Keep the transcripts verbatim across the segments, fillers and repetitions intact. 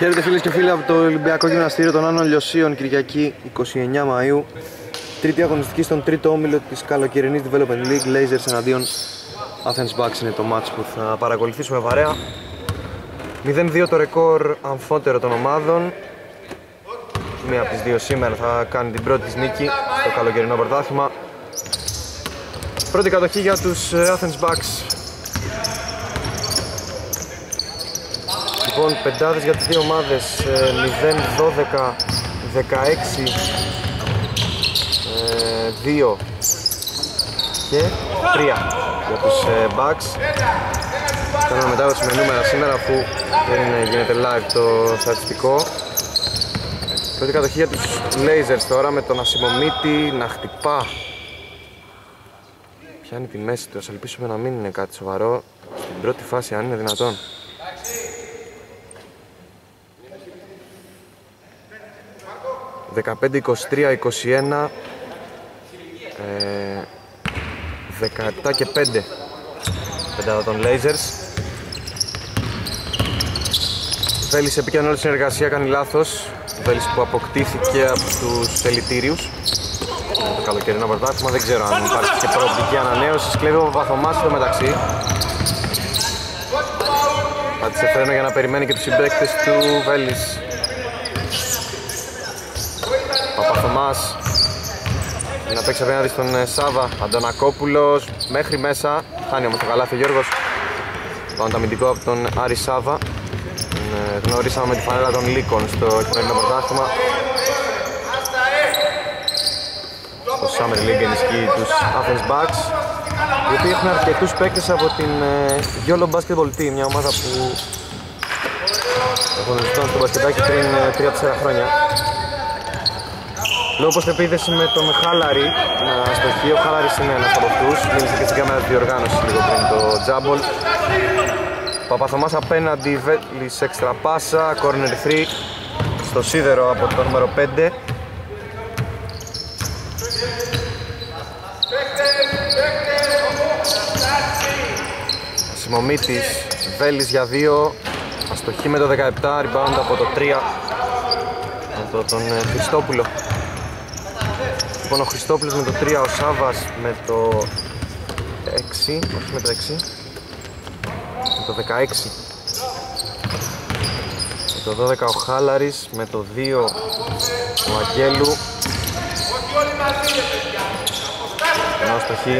Χαίρετε φίλες και φίλοι από το Ολυμπιακό Γυμναστήριο των Άνω Λιωσίων, Κυριακή εικοστή ενάτη Μαΐου. Τρίτη αγωνιστική στον τρίτο όμιλο της καλοκαιρινής Development League. Lasers εναντίον Athens Bucks είναι το μάτς που θα παρακολουθήσουμε βαρέα. μηδέν δύο το ρεκόρ αμφότερο των ομάδων. Μία από τις δύο σήμερα θα κάνει την πρώτη της νίκη στο καλοκαιρινό πρωτάθλημα. Πρώτη κατοχή για τους Athens Bucks. Λοιπόν, πεντάδες για τις δύο ομάδες, μηδέν, δώδεκα, δεκαέξι, δύο και τρία για τους Bucks. Κάνουμε μετάδοση με νούμερα σήμερα που δεν γίνεται live το στατιστικό. Πρώτη κατοχή για τους Lasers τώρα με τον Ασημομίτη να χτυπά. Πιάνει τη μέση του, ας ελπίσουμε να μην είναι κάτι σοβαρό στην πρώτη φάση, αν είναι δυνατόν. δεκαπέντε, είκοσι τρία, είκοσι ένα, ε, δεκαεπτά και πέντε πεντάδα των Lasers. Βέλης επικοινωνεί όλη συνεργασία, κάνει λάθος. Βέλης που αποκτήθηκε από τους ελιτήριους το καλοκαιρινό πρωτάθλημα, δεν ξέρω αν υπάρχει και προοπτική ανανέωση. Κλέβει ο Παπαθωμάς στο μεταξύ. Πάτησε φρένο για να περιμένει και τους συμπαίκτες του Βέλης. Παπαθωμάς να παίξει απέναντι στον Σάβα. Αντωνακόπουλος μέχρι μέσα, χάνει όμως το καλάθι ο Γιώργος. Πάνω το αμυντικό από τον Άρη Σάβα. Γνωρίσαμε με τη φανέλα των Λύκων στο εκπαιδευτικό πρωτάθλημα. Το Summer League ενισχύει τους Athens Bucks, οι οποίοι έχουν αρκετούς παίκτες από την Yolo Basketball Team, μια ομάδα που αγωνιστούν στο μπασκετάκι πριν τρία τέσσερα χρόνια. Λόγω πως επίδεση με τον Χάλαρη να στοχεί, ο Χάλαρης είναι ένας από αυτούς. Μίλησε και στην κάμερα της διοργάνωσης λίγο πριν το τζάμπολ. Παπαθωμάς απέναντι, Βέλης έξτρα πάσα, corner τρία στο σίδερο από το νούμερο πέντε. Ασημομίτης, Βέλης για δύο, αστοχή με το δεκαεπτά, rebound από το τρία από τον Χριστόπουλο. Λοιπόν, ο Χριστόπουλος με το τρία, ο Σάβας με το έξι, όχι με το έξι, με το δεκαέξι. Με το δώδεκα ο Χάλαρης, με το δύο ο Αγγέλου. Ενώ στοχή.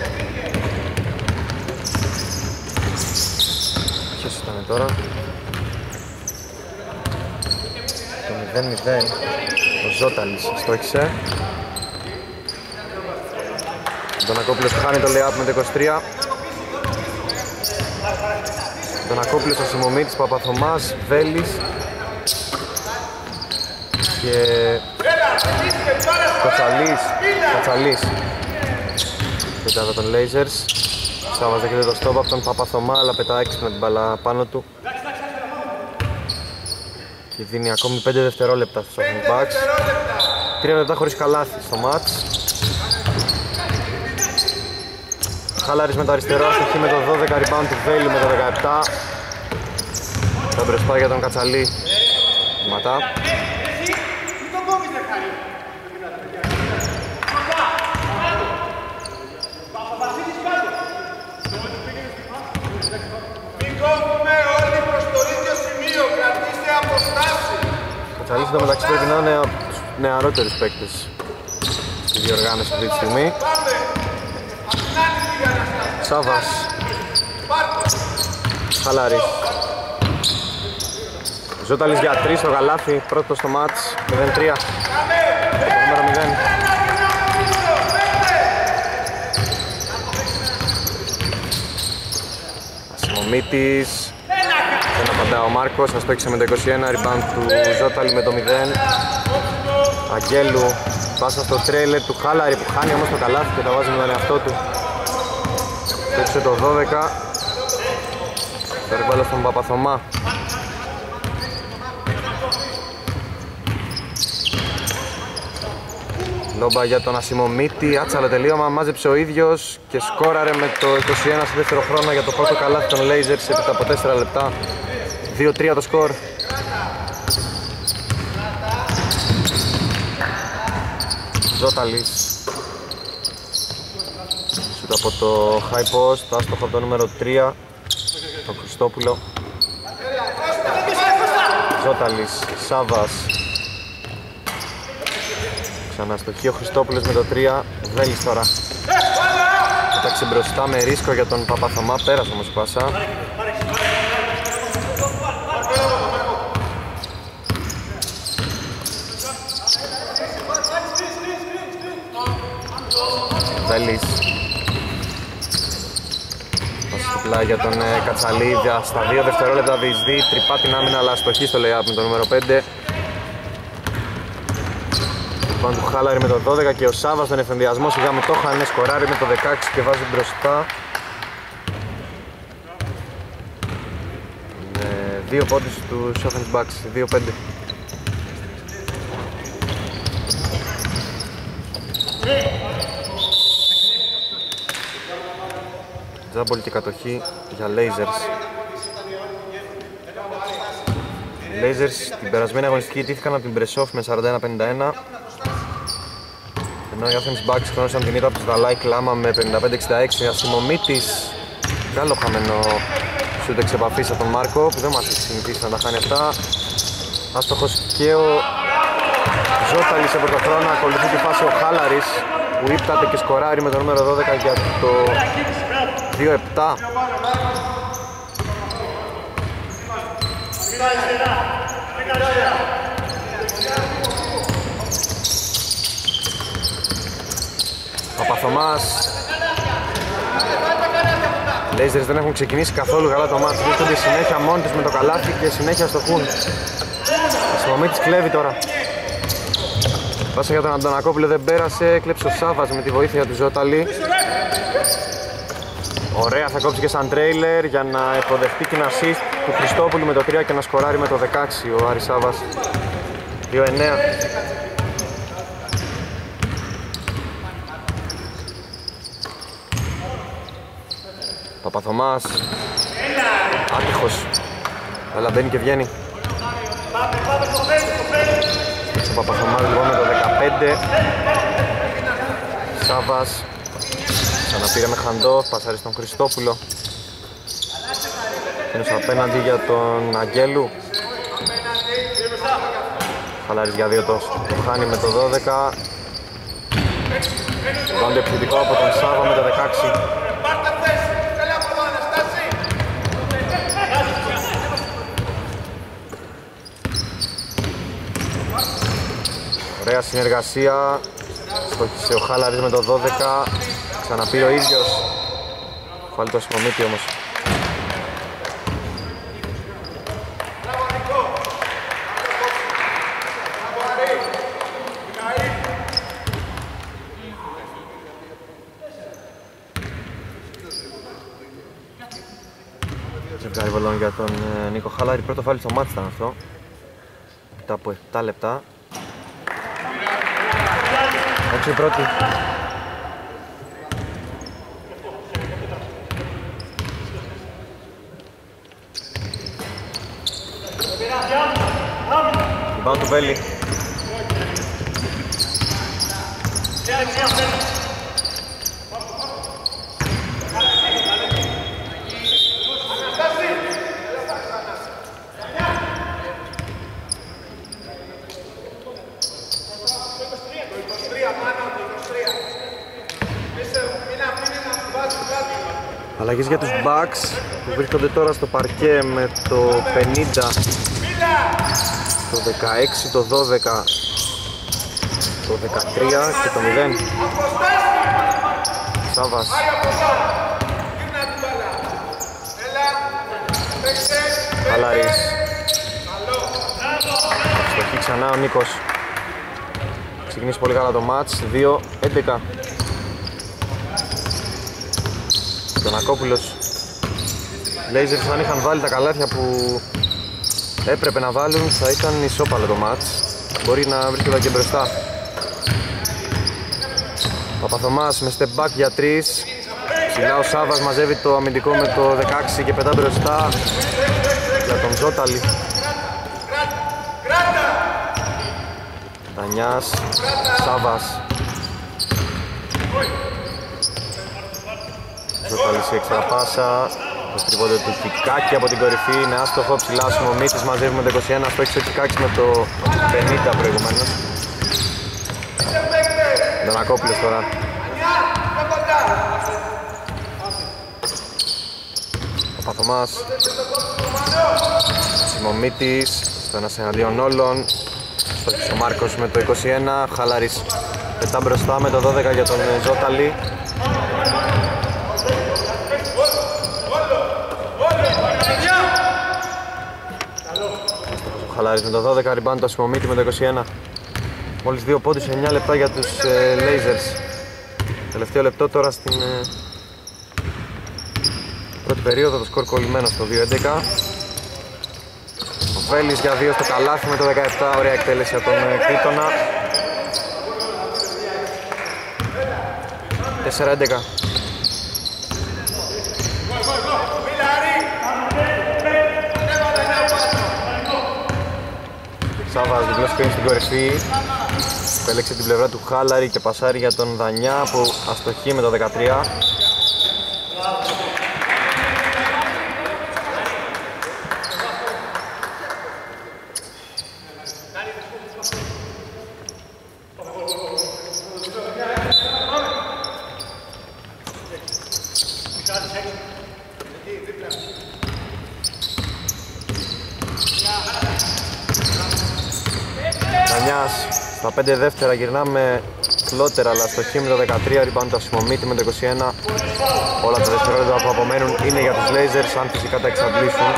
Ποιος ήταν τώρα? Το μηδέν μηδέν ο Ζώταλης στόχισε. Ο Ντονακόπουλος χάνει το lay-up με το είκοσι τρία. Ο Ντονακόπουλος, ο Ασημομίτης, Παπαθωμάς, Βέλης και Κοτσαλής. Κοτσαλής. Πετάδα των Lasers. Σάβας δέχεται το stop από τον Παπαθωμά, αλλά πετά έξυπνα την μπάλα πάνω του και δίνει ακόμη πέντε δευτερόλεπτα στους Athens Bucks. τρία λεπτά χωρίς καλάθι στο μάτς. Χάλαρης με το αριστερό, αστοχή με το δώδεκα, rebound του Βέλη με το δεκαεπτά. Θα μπροστά για τον Κατσαλή. Ματά. Ο Κατσαλής εδώ μεταξύ πρέπει να είναι από τους νεαρότερους παίκτες στη διοργάνωση αυτή τη στιγμή. Σάβας, Χαλάρης, Ζώταλης για τρία στο καλάθι, πρώτο στο μάτς, μηδέν τρία, το νούμερο μηδέν. Ασημομίτης, δεν απαντά ο Μάρκος, ας το έξε με το είκοσι ένα, rebound του Ζώταλη με το μηδέν. Αγγέλου, πάσα στο τρέιλερ του Χάλαρη που χάνει όμως το καλάθι και τα βάζει με τον εαυτό του. Έξω το δώδεκα. Το ριμπάλο στον Παπαθωμά. Λόμπα για τον Ασημομίτη, άτσαλο τελείωμα, μάζεψε ο ίδιος και σκόραρε με το είκοσι ένα στο δεύτερο χρόνο για το πρώτο καλάθι των Lasers έπειτα από τέσσερα λεπτά. δύο τρία το σκορ. Ζώταλης. Σούτ από το high post, άστοχο από το νούμερο τρία, τον Χριστόπουλο. Ζώταλης, Σάβας. Ξαναστοχεί ο Χριστόπουλος με το τρία, Βέλης τώρα. Κοίταξε μπροστά με ρίσκο για τον Παπαθωμά, πέρασε όμως η πάσα. Βέλης. Πάσα στο πλάι για τον ε, Κατσαλίδια, στα δύο δευτερόλεπτα διεισδύει, τρυπά την άμυνα αλλά αστοχή στο lay-up με το νούμερο πέντε. Πάνω του Χάλαρη με το δώδεκα και ο Σάβας στον εφενδιασμό σιγά με το χάνε, σκοράρει με το δεκαέξι και βάζει μπροστά. Με δύο πόντους του Offense Bucks, δύο πέντε. Τζάμπολ και κατοχή για Lasers. Lasers την περασμένη αγωνιστική τύχηκαν από την Μπρεσόφ με σαράντα ένα πενήντα ένα. Ενώ οι Athens Bucks γνώρισαν την ήττα από τους Δαλάη Κλάμα με πενήντα πέντε εξήντα έξι. Ασημομήτης, καλό χαμένο σούτ εξ επαφής από τον Μάρκο που δεν μας έχει συνηθίσει να τα χάνει αυτά. Άστοχος και ο Ζώταλης από το χρόνο, ακολουθεί τη φάση ο Χάλαρης που ύπταται και σκοράρει με το νούμερο δώδεκα για το δύο επτά. Παπαθωμάς. Lasers δεν έχουν ξεκινήσει καθόλου καλά το μάτς, βρίσκονται συνέχεια μόνοι τους με το καλάθι και συνέχεια στοχούν. Ασημομήτης κλέβει τώρα. Πάσα για τον Αντωνακόπουλο δεν πέρασε, έκλεψε ο Σάβας με τη βοήθεια του Ζώταλη. Ωραία, θα κόψει και σαν τρέιλερ για να υποδεχτεί την assist του Χριστόπουλου με το τρία και να σκοράρει με το δεκαέξι ο Άρης Σάβας. δύο εννέα. Παπαθωμάς. Άτυχος. Αλλά μπαίνει και βγαίνει. Ο Παπαθωμάς λοιπόν με το δεκαπέντε. Σάβας. Ξαναπήρε με χαντό, πασάρει στον Χριστόπουλο. Φαίνος απέναντι για τον Αγγέλου. Χαλάρης για δύο τόσο. Το χάνει με το δώδεκα. Βάντε επιθετικό από τον Σάβα με το δεκαέξι. Ωραία συνεργασία. Στόχισε ο Χάλαρης με το δώδεκα. Ξαναπήρε ο ίδιος. Φάλει το Ασημομίτη όμως. Ζευγάρι βολών για τον ε, Νίκο Χάλαρη. Πρώτο φάλει στο μάτς ήταν αυτό. Μετά από επτά λεπτά. Έτσι η πρώτη. Rebound του Βέλη. Αλλαγές για τους Bucks που βρίσκονται τώρα στο παρκέ με το πενήντα, το δεκαέξι, το δώδεκα, το δεκατρία και το μηδέν. Σάβας. Χαλάρης. Στοχή ξανά ο Νίκος. Ξεκινήσει πολύ καλά το μάτς, δύο έντεκα. Τον Ακόπουλος. Lasers αν είχαν βάλει τα καλάθια που έπρεπε να βάλουν θα ήταν ισόπαλο το μάτς. Μπορεί να βρίσκονταν και μπροστά. Παπαθωμάς με step back για τρεις. Ψηλά ο Σάβας μαζεύει το αμυντικό με το δεκαέξι και πετά μπροστά για τον Ζώταλη. Τανιάς, Σάβας. Ζωταλής η έξτρα πάσα. Το τριβόδιο του Κικάκη από την κορυφή είναι άστοχο, ψηλά ο Σιμωμίτης, μαζεύουμε το είκοσι ένα, στόχισε ο Κικάκης με το πενήντα προηγουμένως. Δανακόπουλος τώρα. Ο Παθωμάς. Σιμωμίτης, στο ένας εναντίον όλων. Στόχισε ο Μάρκος με το είκοσι ένα, Χαλάρης πετά μπροστά με το δώδεκα για τον Ζώταλη. Χαλάρης με το δώδεκα, rebound το Σιμωμίτη με το είκοσι ένα. Μόλις δύο πόντους σε εννιά λεπτά για τους ε, Blazers. Τελευταίο λεπτό τώρα στην ε, πρώτη περίοδο, το σκορ κολλημένο στο δύο έντεκα. Ο Βέλης για δύο στο καλάθι με το δεκαεπτά, ωραία εκτέλεση από τον ε, Κρήτονα. τέσσερα έντεκα. Σάβας διπλό screen στην κορυφή. Επέλεξε την πλευρά του Χάλαρη και πασάρει για τον Δανιά που αστοχεί με το δεκατρία. Στα πέντε δεύτερα γυρνάμε φλότερα, αλλά στο χ με το δεκατρία, rebound το Σιμωμίτη με το είκοσι ένα. Όλα τα δευτερόλεπτα που απομένουν είναι για τους Blazers, αν φυσικά τα εξαντλήσουν.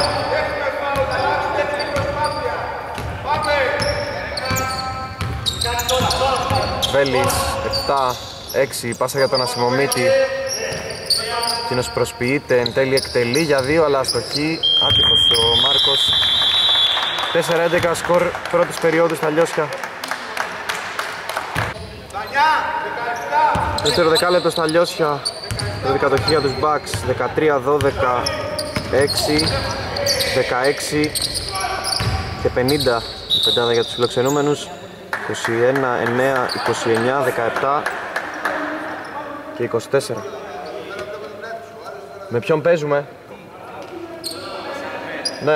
Βέλης, επτά έξι, πάσα για τον Ασημομίτη. Εκείνος προσποιείται, εν τέλει εκτελεί για δύο, αλλά αστοχή, άτυχος ο Μάρκος. τέσσερα έντεκα σκορ πρώτης περίοδου στα Λιώσια. Δεύτερο δεκάλεπτο στα Λιώσια. Πρώτη κατοχή για τους Bucks. δεκατρία δώδεκα έξι δεκαέξι και πενήντα η πεντάδα για τους φιλοξενούμενους. είκοσι ένα εννέα είκοσι εννέα δεκαεπτά και είκοσι τέσσερα. Με ποιον παίζουμε? Ναι.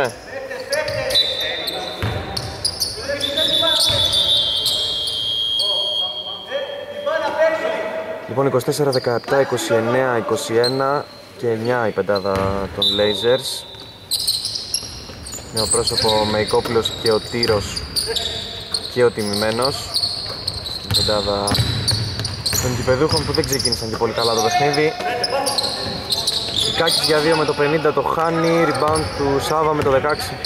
Λοιπόν, είκοσι τέσσερα δεκαεπτά είκοσι εννέα είκοσι ένα και εννέα η πεντάδα των Blazers. Νεοπρόσωπο Μεϊκόπουλος και ο Τύρος και ο τιμημένος στην πεντάδα των κυπεδούχων που δεν ξεκίνησαν και πολύ καλά το παιχνίδι. Κάκης για δύο με το πενήντα το χάνει, rebound του Σάβα με το δεκαέξι.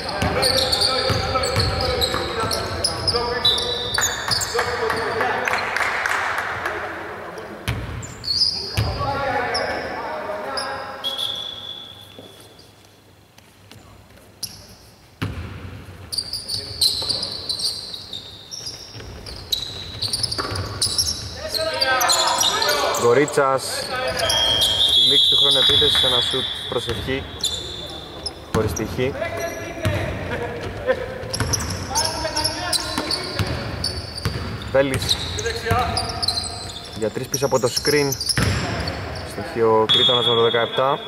Γκορίτσας στη λήξη του χρόνου επίθεσης, ένα σουτ προσευχή χωρίς τυχή. Βέλης για τρεις πίσω από το screen, στοιχεί ο Κρήτονας με το δεκαεπτά.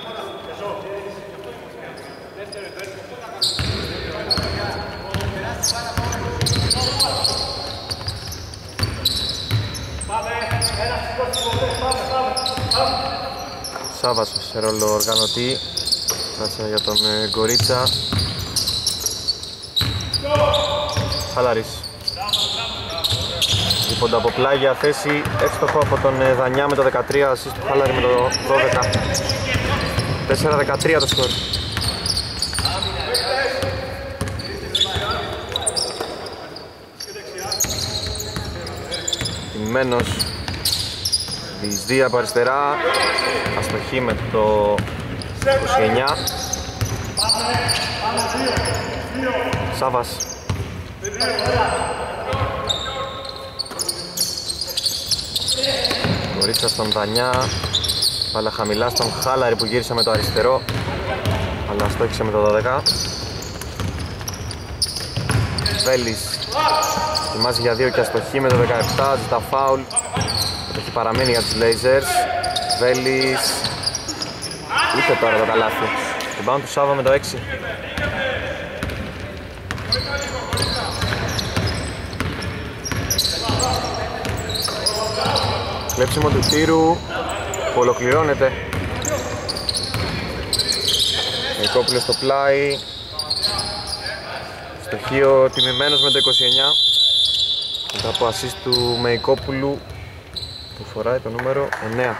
Σάβας σε ρόλο οργανωτή, πάσα για τον Γκορίτσα. Χαλάρης. Λοιπόν, από πλάγια θέση, εύστοχο από τον Δανιά με το δεκατρία, assist του Χαλάρη με το δώδεκα. τέσσερα δεκατρία το σκορ. Τιμημένος. Διεισδύει από αριστερά, αστοχή με το είκοσι εννέα. Σάβας. Κορίτσα στον Δανιά, αλλά χαμηλά στον Χάλαρη που γύρισε με το αριστερό, αλλά αστόχησε με το δώδεκα. Βέλης ετοιμάζει για δύο και αστοχή με το δεκαεπτά, ζητά φάουλ. Αστοχή παραμένει για τους Blazers. Βέλης. Ούτε τώρα το καλάθι. Rebound του Σάβα με το έξι. Κλέψιμο του τύρου που ολοκληρώνεται. Μεϊκόπουλος στο πλάι. Στοχείο τιμημένος με το είκοσι εννιά. Μετά από assist του Μεϊκόπουλου που φοράει το νούμερο εννέα.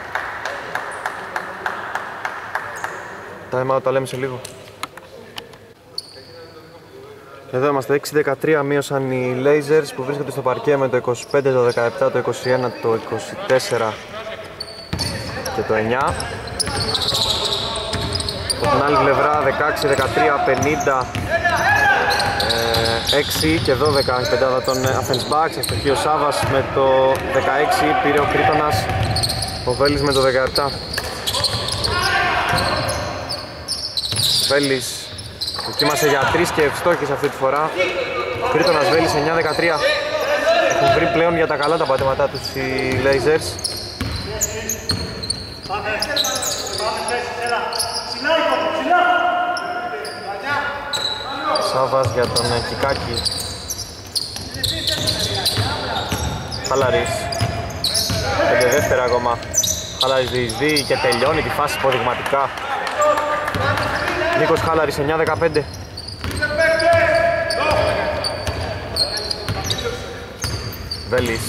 Time out, τα λέμε σε λίγο. Εδώ είμαστε, έξι δεκατρία μείωσαν οι Blazers που βρίσκονται στο παρκέ με το είκοσι πέντε, το δεκαεπτά, το είκοσι ένα, το είκοσι τέσσερα και το εννιά. Από την άλλη πλευρά δεκαέξι δεκατρία, πενήντα, έξι και δώδεκα η πεντάδα των Athens Bucks. Αστοχή ο Σάβας με το δεκαέξι, πήρε ο Κρήτονας, ο Βέλης με το δεκαεπτά. Βέλης δοκίμασε για τρεις και ευστόχησε αυτή τη φορά. Κρήτονας, Βέλης εννιά δεκατρία. Έχουν βρει πλέον για τα καλά τα πατήματά τους οι Blazers. Σάβας για τον Κικάκη. Χαλαρής. Πέντε δεύτερα ακόμα. Χαλαρής διεισδύει και τελειώνει τη φάση υποδειγματικά. Νίκος Χάλαρης εννιά δεκαπέντε. Βέλης.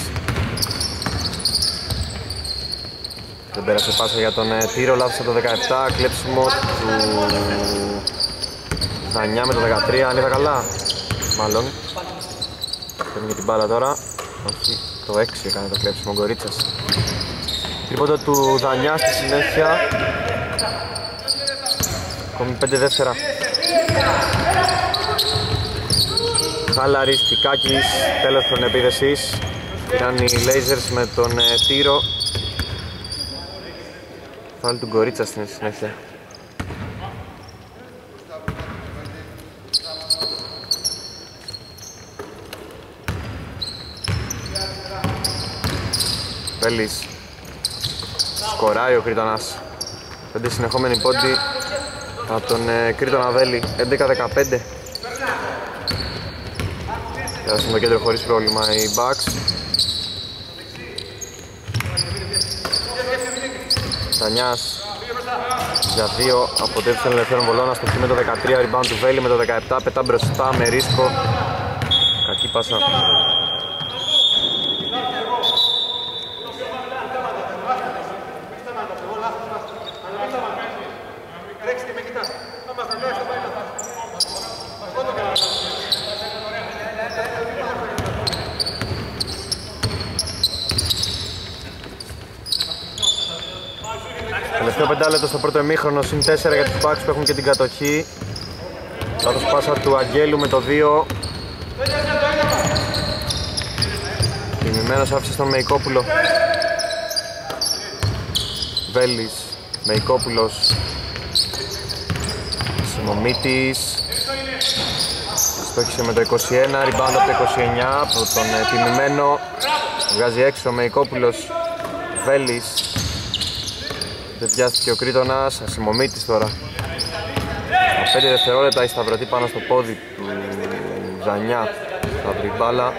Δεν πέρασε πάσα για τον Τύρο, λάθος το δεκαεπτά. Κλέψιμο του Δανιά με το δεκατρία, αν είδα καλά. Μάλλον. Παίρνει και την μπάλα τώρα. Όχι, το έξι έκανε το κλέψιμο Γκορίτσας. Τρίποντο του Δανιά στη συνέχεια. Ακόμη πέντε δεύτερα. Χάλαρης, Κικάκης, τέλος των επίδεσης. Ήταν οι Blazers με τον ε, Τύρο. Φάουλ του Γκορίτσα στην συνέχεια. Βέλης. Σκοράει ο Κρήτονας. Πέντε συνεχόμενοι πόντι από τον ε, Κρήτονα Βέλη. έντεκα δεκαπέντε. Πέρασαν το κέντρο χωρίς πρόβλημα οι Bucks. Τανιάς για δύο αποτέλεσμα των ελευθέρων βολών. Αστοχή με το δεκατρία, rebound του Βέλη με το δεκαεπτά. Πετά μπροστά με ρίσκο. Κακή πάσα. Τελευταίο πεντάλεπτο στο πρώτο ημίχρονο, συν τέσσερα για τους Bucks που έχουν και την κατοχή. Λάθος πάσα του Αγγέλου με το δύο. Τιμημένος άφησε στον Μεϊκόπουλο. Βέλης, Μεϊκόπουλος, Σιμομίτης. Στόχισε με το είκοσι ένα, rebound από το είκοσι εννιά από τον τιμημένο. Βγάζει έξω ο Μεϊκόπουλος. Βέλης. Δεν βιάστηκε ο Κρήτονας, Ασημομίτης τώρα. πέντε δευτερόλεπτα η σταυρωτή πάνω στο πόδι του Ζανιά. Θα βρει μπάλα.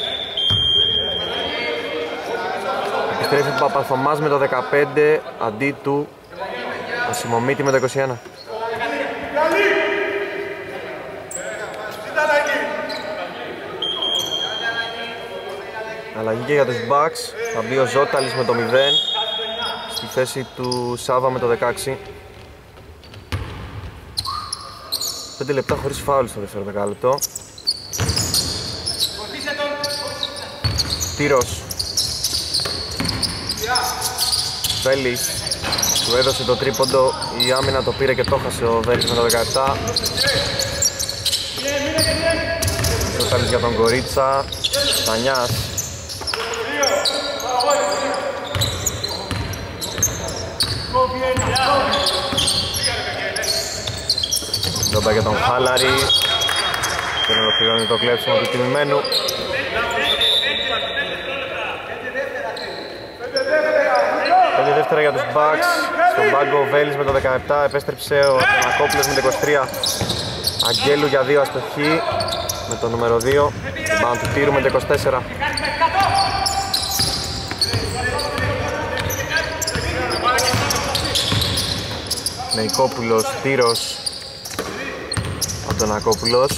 Επιστρέφει ο Παπαθωμάς με το δεκαπέντε αντί του Ασημομίτη με το είκοσι ένα. Αλλαγή και για τους Bucks. Θα μπει ο Ζώταλης με το μηδέν στη θέση του Σάβα με το δεκαέξι. πέντε λεπτά χωρίς φάουλ στο δεύτερο δεκάλεπτο. Τύρος. Βέλης. Του έδωσε το τρίποντο, η άμυνα το πήρε και το χάσε ο Βέλης με το δεκαεπτά. Ζώταλης για τον Κορίτσα. Τανιάς. Ντόμπα για τον Χάλαρη. Δεν ολοκληρώνει το κλέψιμο του τιμημένου. δεύτερα για τους Bucks. Στον πάγκο ο Βέλης με το δεκαεπτά, επέστρεψε ο Αντωνακόπουλος με το είκοσι τρία. Αγγέλου για δύο αστοχή με το νούμερο δύο. Rebound του Τύρου με το είκοσι τέσσερα. Νεϊκόπουλος, Τύρος, Αντωνακόπουλος.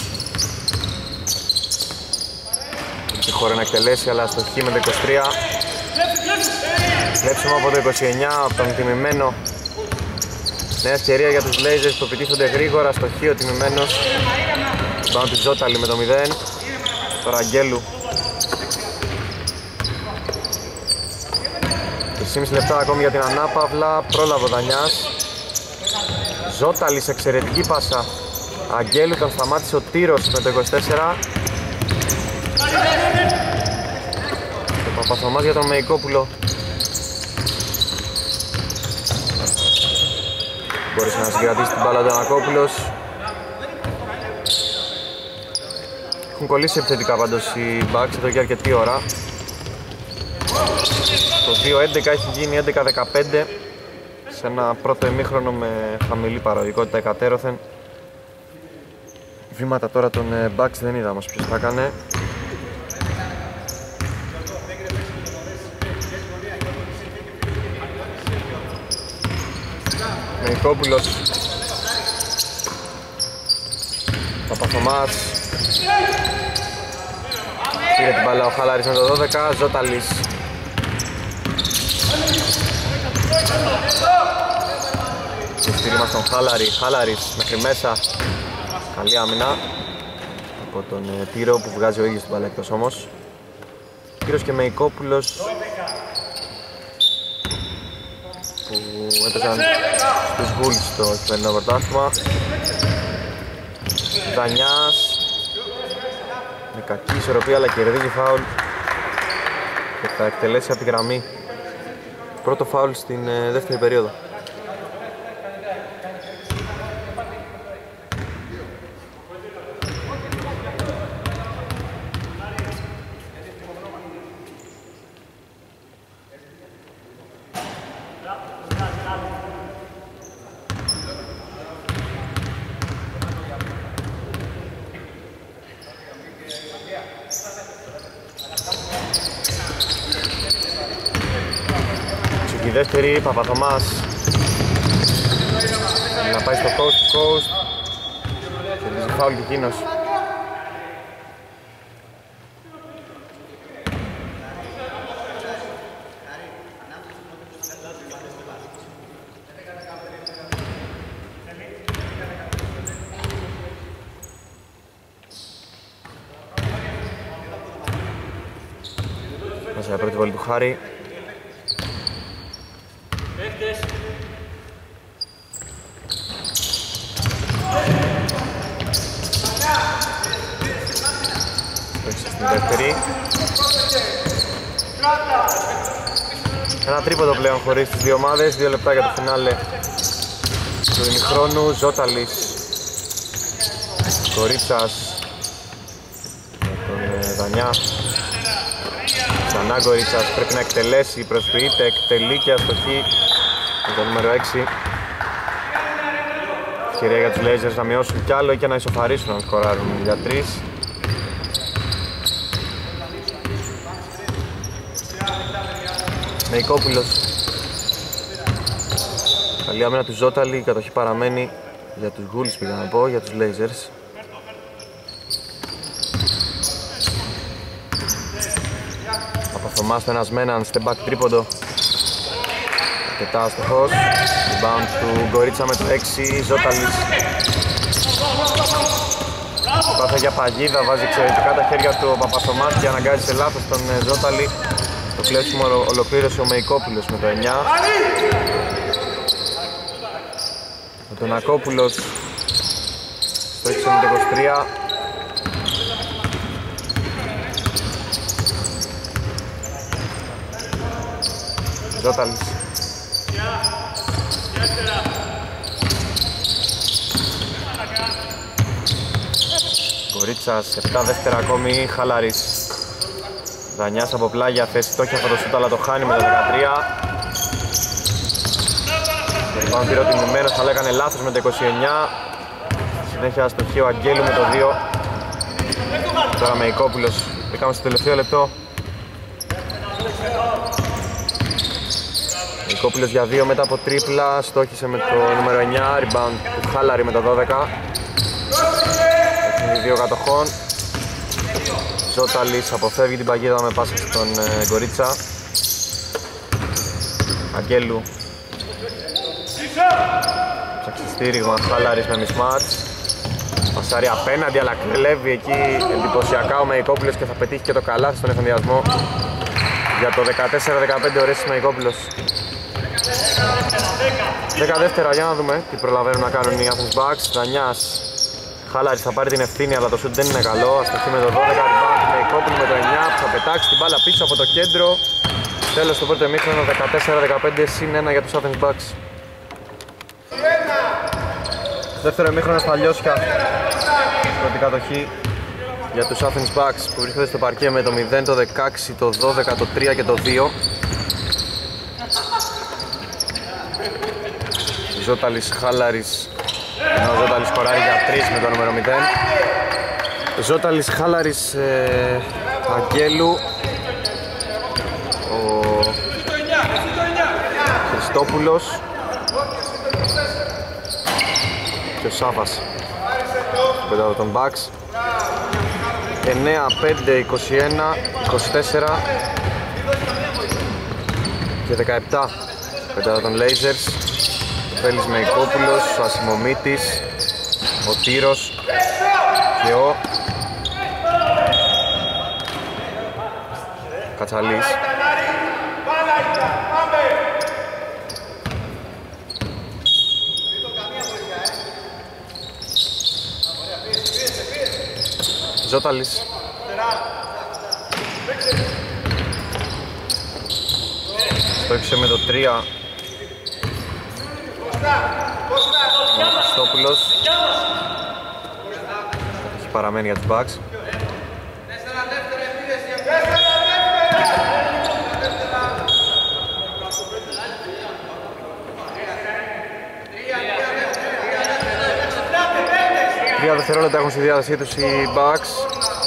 Είχε χώρο να εκτελέσει, αλλά αστοχή με το είκοσι τρία. Κλέψιμο από το είκοσι εννιά, από τον τιμημένο. Νέα ευκαιρία για τους Blazers που επιτίθονται γρήγορα, αστοχή ο τιμημένος. Πάνω του Ζώταλη με το μηδέν. Τώρα Αγγέλου. τρία λεπτά ακόμη για την ανάπαυλα, πρόλαβε ο Δανιάς. Ζώταλης, εξαιρετική πάσα. Αγγέλου, τον σταμάτησε ο Τύρος με το είκοσι τέσσερα. Το Παπαθωμάς για τον Μεϊκόπουλο. Μπορείς να συγκρατήσει την μπάλα ο Αντωνακόπουλος. Έχουν κολλήσει επιθετικά πάντως οι Bucks εδώ και αρκετή ώρα. Το δύο έντεκα έχει γίνει έντεκα δεκαπέντε σε ένα πρώτο ημίχρονο με χαμηλή παραγωγικότητα εκατέρωθεν. Βήματα τώρα των Bucks δεν είδα όμως ποιος θα έκανε. Μεϊκόπουλος, Παπαθωμάς. Πήρε την μπάλα ο Χάλαρης με το δώδεκα, Ζώταλης. Και στήριγμα στον Χάλαρη, Χάλαρης μέχρι μέσα. Καλή άμυνα από τον ε, Τύρο που βγάζει ο ίδιος την μπάλα εκτός όμως. Τύρος και Μεϊκόπουλος που έπαιζαν στους Wolves στο σημερινό πρωτάθλημα. Δανιάς με κακή ισορροπία αλλά κερδίζει φάουλ και θα εκτελέσει από τη γραμμή. Πρώτο φάουλ στην ε, δεύτερη περίοδο. Η δεύτερη, Παπαθωμάς να πάει στο coast to coast. Κερδίζει φάουλ και εκείνος. Μέσα η πρώτη βολή του Χάρη. Στην δεύτερη. Ένα τρίποντο πλέον χωρίς τις δύο ομάδες, δύο λεπτά για το φινάλε του ημιχρόνου. Ζώταλης, Κορίτσας με τον Δανιά. Ξανά Κορίτσας, πρέπει να εκτελέσει, προσποιείται, εκτελεί και αστοχή με το νούμερο έξι. Ευκαιρία για τους Blazers να μειώσουν κι άλλο ή και να ισοφαρίσουν αν σκοράρουν για τρεις. Μεϊκόπουλος. Καλή άμυνα του Ζώταλη, η κατοχή παραμένει για τους Wolves πήγα να πω, για τους Blazers. Παπαθωμάς το ένας με έναν, step back τρίποντο. Αρκετά αστοχός. Rebound του Γκορίτσα με το έξι, Ζώταλης. Πάθε για παγίδα, βάζει εξαιρετικά τα χέρια του ο Παπαθωμάς και αναγκάζει σε λάθος τον Ζώταλη. Το κλέψιμο ολοκλήρωσε ο Μεϊκόπουλος με το εννιά. Ο Αντωνακόπουλος στο έξι με το είκοσι τρία. Ζώταλης. Κορίτσας, επτά δεύτερα ακόμη, Χαλαρής. Δανιάς από πλάγια, θέση το έχει αυτό το σούτ αλλά το χάνει με το δεκατρία. Βαμπύρο τιμημένος, αλλά έκανε λάθος με το είκοσι εννιά. Συνέχεια αστοχή ο Αγγέλου με το δύο. Τώρα Μεϊκόπουλος, μπήκαμε στο τελευταίο λεπτό. Μεϊκόπουλος για δύο μετά από τρίπλα, στόχισε με το νούμερο εννιά, rebound του Χάλαρη με το δώδεκα. Έχουν δύο κατοχών. Ζώταλης αποφεύγει την παγίδα με πάσα στον ε, Γκορίτσα. Αγγέλου. Ψαξιστήριγμα, Χάλαρης με mismatch. Πασάρει απέναντι, αλλά κλέβει εκεί εντυπωσιακά ο Μεϊκόπουλος και θα πετύχει και το καλάθι στον εφανδιασμό για το δεκατέσσερα δεκαπέντε. Ο Ρέσης Μεϊκόπουλος. δέκα δεύτερα, για να δούμε τι προλαβαίνουν να κάνουν οι Athens Bucks. Δανιάς, Χάλαρης θα πάρει την ευθύνη, αλλά το σουτ δεν είναι καλό. Αστοχή με το δώδεκα, rebound Μεϊκόπουλου με το εννιά που θα πετάξει την μπάλα πίσω από το κέντρο. Τέλος στο πρώτο ημίχρονο, δεκατέσσερα δεκαπέντε συν ένα για τους Athens Bucks. Δεύτερο ημίχρονο στα Λιώσια. Πρώτη κατοχή για τους Athens Bucks που βρίσκονται στο παρκέ με το μηδέν, το δεκαέξι, το δώδεκα, το τρία και το δύο. Ζώταλης, Χάλαρης, ενώ ο Ζώταλης χωράρει για τρία με το νούμερο μηδέν. Ζώταλης, Χάλαρης, ε, Αγγέλου, ο Χριστόπουλος και ο Σάβας πέντε από τον Bucks. Εννέα, πέντε, είκοσι ένα, είκοσι τέσσερα και δεκαεπτά πέντε από τον Blazers. Ο Φέλης Μεϊκόπουλος, ο Ασημομίτης, ο Τύρος και ο Κατσαλής. Ζώταλης. Στόχισε με το τρία ο Χριστόπουλος. Έχει παραμένει για τους Bucks. Τρία δευτερόλεπτα έχουν στη διάθεσή τους οι Bucks.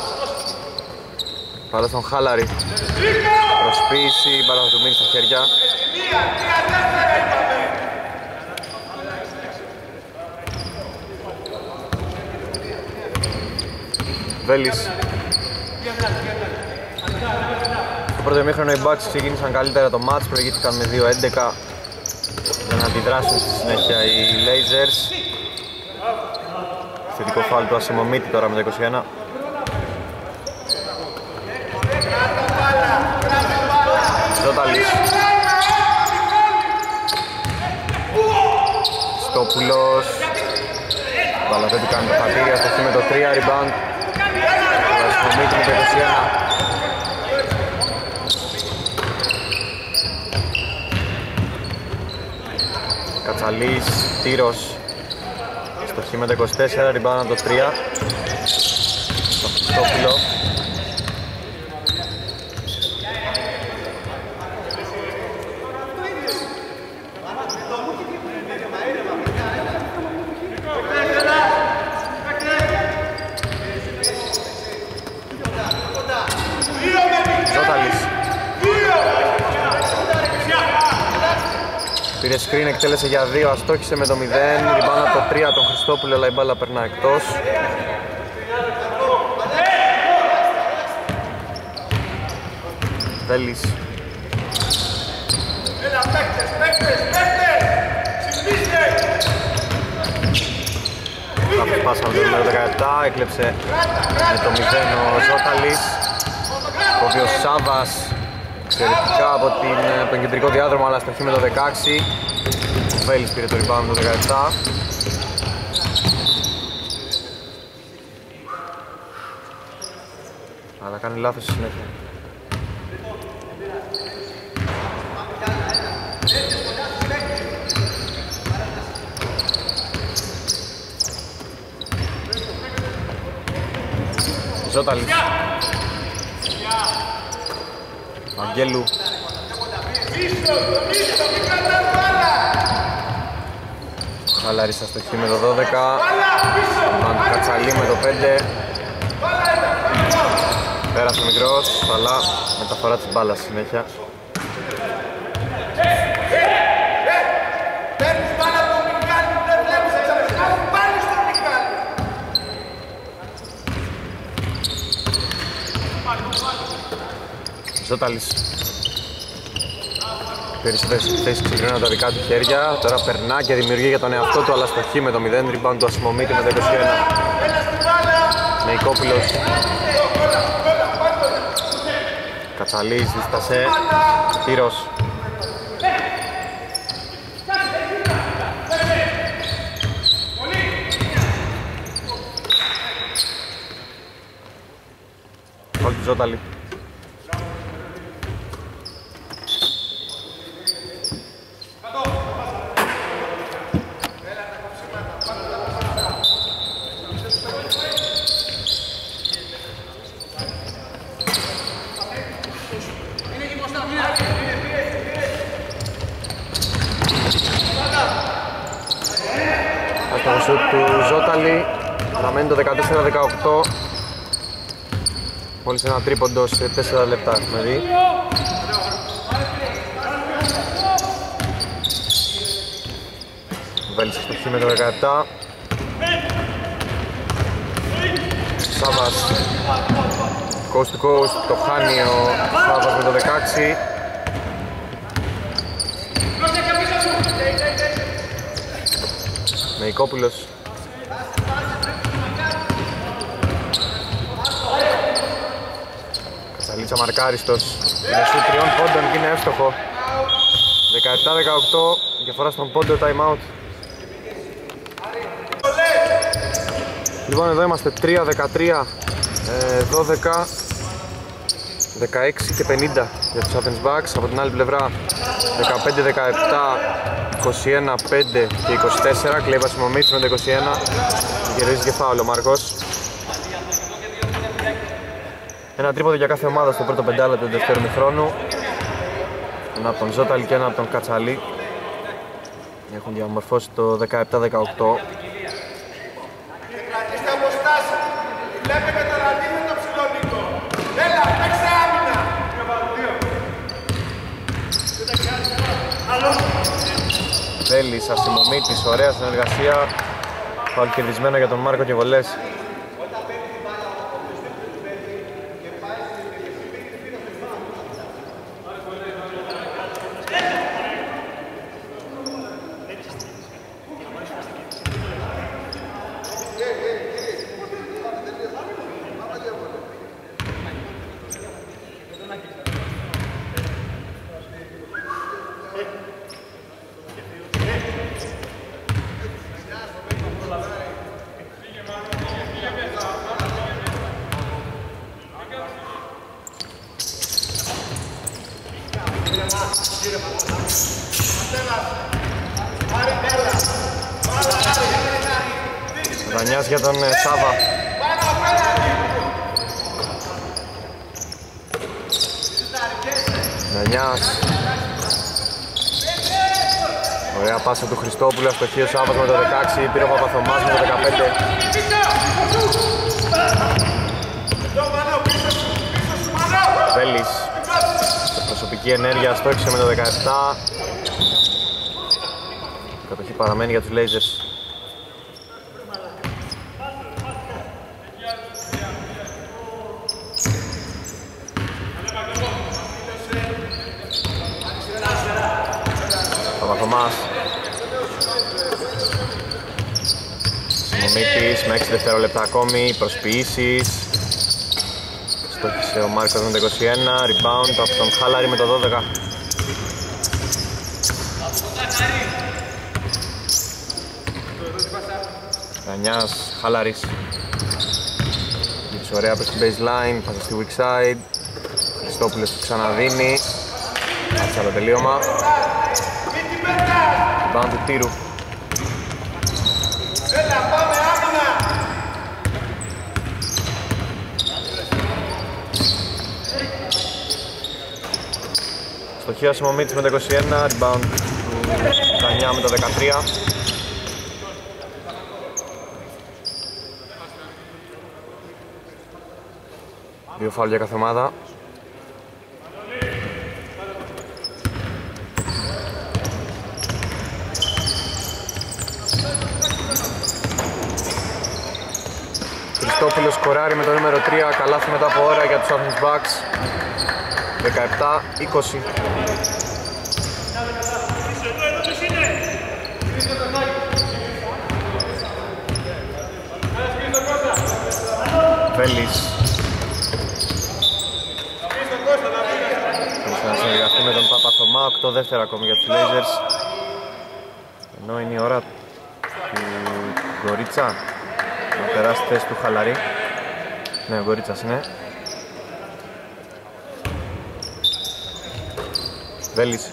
Παρά στον Χάλαρη. Προσποίηση, η μπάλα θα του μείνει στα χέρια. Βέλης. Στο πρώτο ημίχρονο οι Bucks ξεκίνησαν καλύτερα το match, προηγήθηκαν με δύο έντεκα για να αντιδράσουν στη συνέχεια οι Blazers. Θετικό φάουλ του Ασημομίτη τώρα με το είκοσι ένα. Ζώταλης. Στόπουλος. Μπάλα δεν του κάνει το χατήρι, αστοχή με το τρία, rebound. Ο Ασημομίτη με το είκοσι ένα. Κατσαλής, Τύρος. Αστοχή με το είκοσι τέσσερα, rebound από το τρία. Στο Χριστόπουλο. Πήρε screen, εκτέλεσε για δύο, αστόχισε με το μηδέν, rebound από το τρία τον Χριστόπουλο, αλλά η μπάλα περνά εκτός. Βέλης. Λάθος πάσα με το νούμερο δεκαεπτά, έκλεψε με το μηδέν ο Ζώταλης. Κόβει ο Σάβας εξαιρετικά από, την, από τον κεντρικό διάδρομο, αλλά αστοχή με το δεκαέξι. Ο Βέλης πήρε το rebound με το δεκαεπτά. Αλλά κάνει λάθος στη συνέχεια. Ζώταλης. Αγγέλου. Χαλάρης αστοχή με το δώδεκα. Μαν Κατσαλή με το πέντε. Πέρασε ο μικρός, αλλά μεταφορά της μπάλας συνέχεια. Ζώταλης. Περισσότερες θέσεις ξεκινούν τα δικά του χέρια. Τώρα περνά και δημιουργεί για τον εαυτό του, αλλά στοχή με το μηδέν. Rebound του Ασημομίτη με το είκοσι ένα. Νεϊκόπουλος. Κατσαλής, δίστασε. Τύρος. Όλη τη Ζώταλη. Στο σουτ του Ζώταλη παραμένει το δεκατέσσερα δεκαοκτώ. Μόλις ένα τρίποντο σε τέσσερα λεπτά έχουμε δει. Βέλης αστοχή με το δεκαεπτά. Σάβας coast to coast, το χάνει ο Σάβας με το δεκαέξι. Νεϊκόπουλος. Κατσαλίτσα μαρκάριστος. Είναι σου τριών πόντων και είναι εύστοχο. δεκαεπτά δεκαοκτώ, διαφορά στον πόντο, time out. Λοιπόν, εδώ είμαστε τρία δεκατρία, δώδεκα, δεκαέξι και πενήντα για τους Athens Bucks. Από την άλλη πλευρά δεκαπέντε δεκαεπτά, είκοσι ένα πέντε και είκοσι τέσσερα. Κλέβα Ασημομίτης με το είκοσι ένα. Γυρίζει και φάουλ ο Μάρκος. Ένα τρίποντο για κάθε ομάδα στο πρώτο πεντάλεπτο του δεύτερου μηχρόνου. Ένα από τον Ζώταλη και ένα από τον Κατσαλή. Έχουν διαμορφώσει το δεκαεπτά δεκαοκτώ. Βέλης, Ασημομίτης, ωραία συνεργασία. Φάουλ κερδισμένο για τον Μάρκο και βολές. Δανιάς για τον Σάβα. Δανιάς. Ωραία πάσα του Χριστόπουλου, αστοχή ο Σάβας με το δεκαέξι, πήρε ο Παπαθωμάς με το δεκαπέντε. Βέλης. Προσωπική ενέργεια, στόχισε με το δεκαεπτά. Η κατοχή παραμένει για τους Blazers. Παπαθωμάς. Σιμομίτης με έξι δευτερόλεπτα ακόμη, προσποιήσεις. Στόχισε ο Μάρκος με το είκοσι ένα, rebound από τον Χάλαρη με το δώδεκα. Ρανιάς, Χάλαρης. Γύρισε ωραία προς την baseline, πάσα στη weak side. Χριστόπουλος του ξαναδίνει. Άτσε άλλο τελείωμα. Rebound του Τύρου. Στοχεία Ασημομίτης με το είκοσι ένα, rebound του Κανιά με το δεκατρία. Δύο φάουλ για κάθε ομάδα. Χριστόπουλος σκοράρει με το νούμερο τρία, καλάθι μετά από ώρα για τους Athens Bucks. δεκαεπτά είκοσι. Βέλης. Θέλησε να συνεργαστεί με τον Παπαθωμά, οκτώ δεύτερα ακόμη για τους Blazers. Ενώ είναι η ώρα του Γκορίτσα να περάσει τη θέση του Χαλαρή. Ναι, ο Γκορίτσας είναι. Βέλης.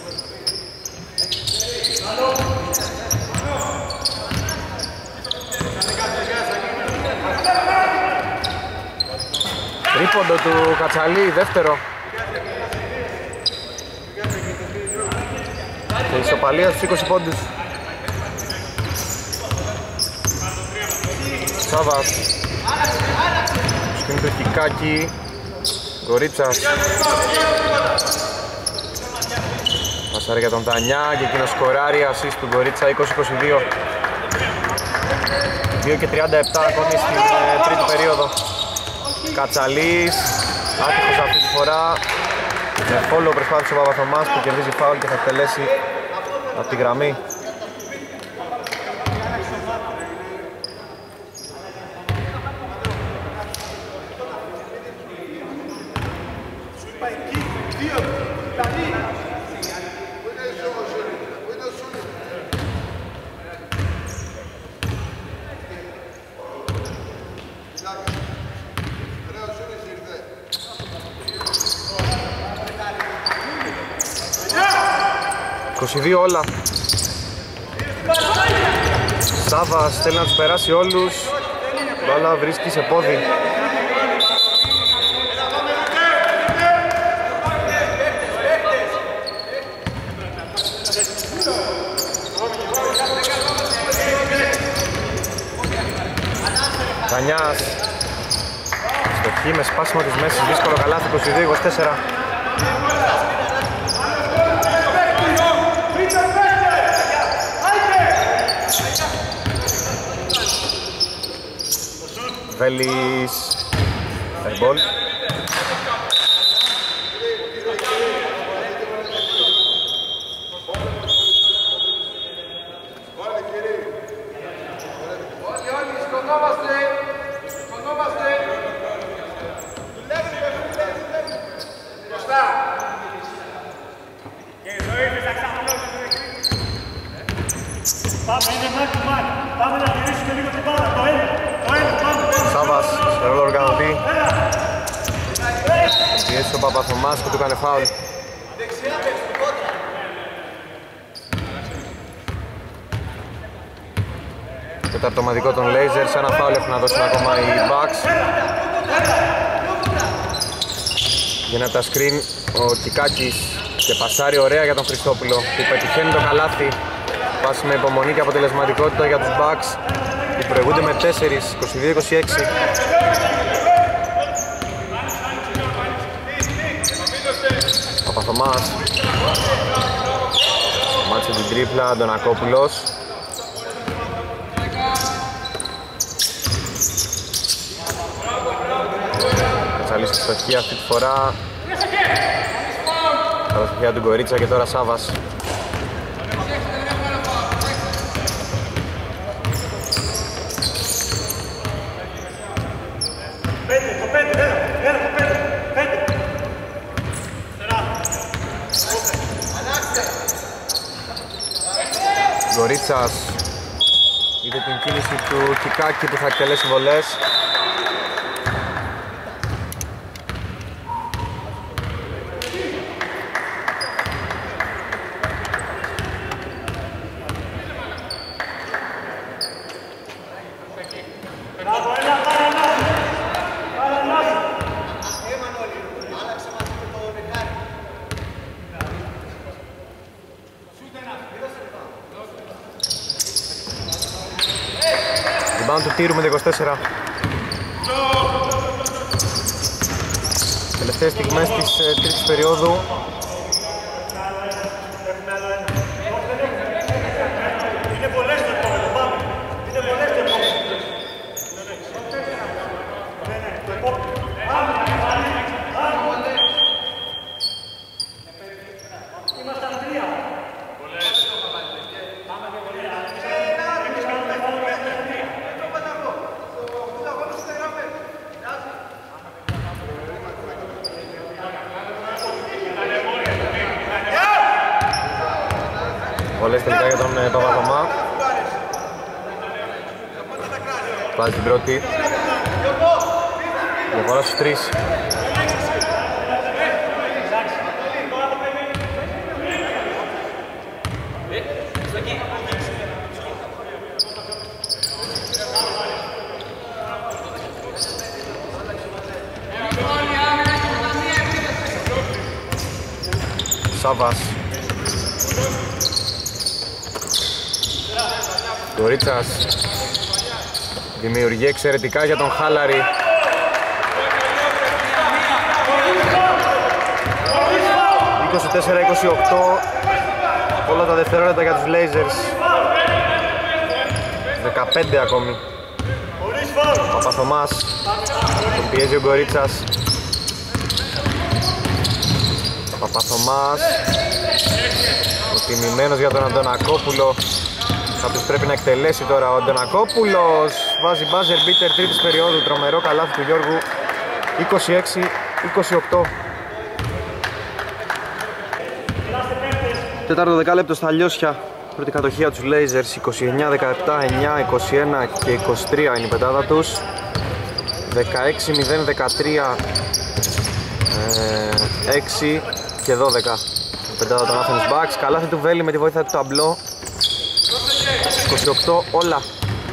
Τρίποντο του Κατσαλή, δεύτερο. Και ισοπαλία στους είκοσι πόντους. Σάβας. Σκηνή του Κικάκη. Γκορίτσας. Πασάρει για τον Τανιά και εκείνος σκοράρει, ασίστ του Γκορίτσα, είκοσι είκοσι δύο. δύο και τριάντα επτά ακόμη στην ε, τρίτη περίοδο. Κατσαλής, άτυχος αυτή τη φορά. Με φόλο προσπάθησε ο Παπαθωμάς που κερδίζει φάουλ και θα εκτελέσει από τη γραμμή. είκοσι δύο όλα. Σάβας θέλει να τους περάσει όλους. Μπάλα βρίσκει σε πόδι. Τανιάς. Στοχή με σπάσιμο της μέσης, δύσκολο καλάθι, είκοσι δύο είκοσι τέσσερα. Βέλης, airball. Σάβας, σε ρόλο οργανωτή. Πιέσει ο Παπαθωμάς που του έκανε φάουλ. Τέταρτο ομαδικό των Blazers, ένα φάουλ έχουν να δώσουν ακόμα οι Bucks. Γίνεται τα screen ο Κικάκης και πασάρει ωραία για τον Χριστόπουλο που πετυχαίνει το καλάθι. Πάση με υπομονή και αποτελεσματικότητα για τους Bucks που προηγούνται με τέσσερα, είκοσι δύο είκοσι έξι. Παπαθωμάς. Μάτσε την τρίπλα, Αντωνακόπουλος. Κατσαλής στη στοχή αυτή τη φορά. Τα στοχεία του Γκορίτσα και τώρα Σάβας. Γκορίτσας είδε την κίνηση του Κικάκη που θα εκτελέσει βολές. Rebound του Τύρου με το είκοσι τέσσερα. Τελευταίες στιγμές της ε, τρίτης περίοδου. Βολές τελικά για τον ε, Παπαθωμά. Βάζει την πρώτη. Διαφορά στους τρεις. Σάβας. Κορίτσας δημιουργεί εξαιρετικά για τον Χάλαρη. είκοσι τέσσερα είκοσι οκτώ όλα τα δευτερόλεπτα για τους Blazers. δεκαπέντε ακόμη. Παπαθωμάς, τον πιέζει ο Κορίτσας. Παπαθωμάς, ο τιμημένος για τον Αντωνακόπουλο. Κάποιος πρέπει να εκτελέσει τώρα. Ο Αντωνακόπουλος βάζει buzzer beater τρίτης περίοδου. Τρομερό καλάθι του Γιώργου. είκοσι έξι είκοσι οκτώ. Τέταρτο δεκάλεπτο στα Λιώσια. Πρώτη κατοχία τους Blazers. είκοσι εννιά δεκαεπτά, εννιά είκοσι ένα και είκοσι τρία είναι η πεντάδα τους. δεκαέξι μηδέν δεκατρία, έξι και δώδεκα. Η πεντάδα των Athens Bucks. Καλάθι του Βέλη με τη βοήθεια του ταμπλό. είκοσι οκτώ όλα.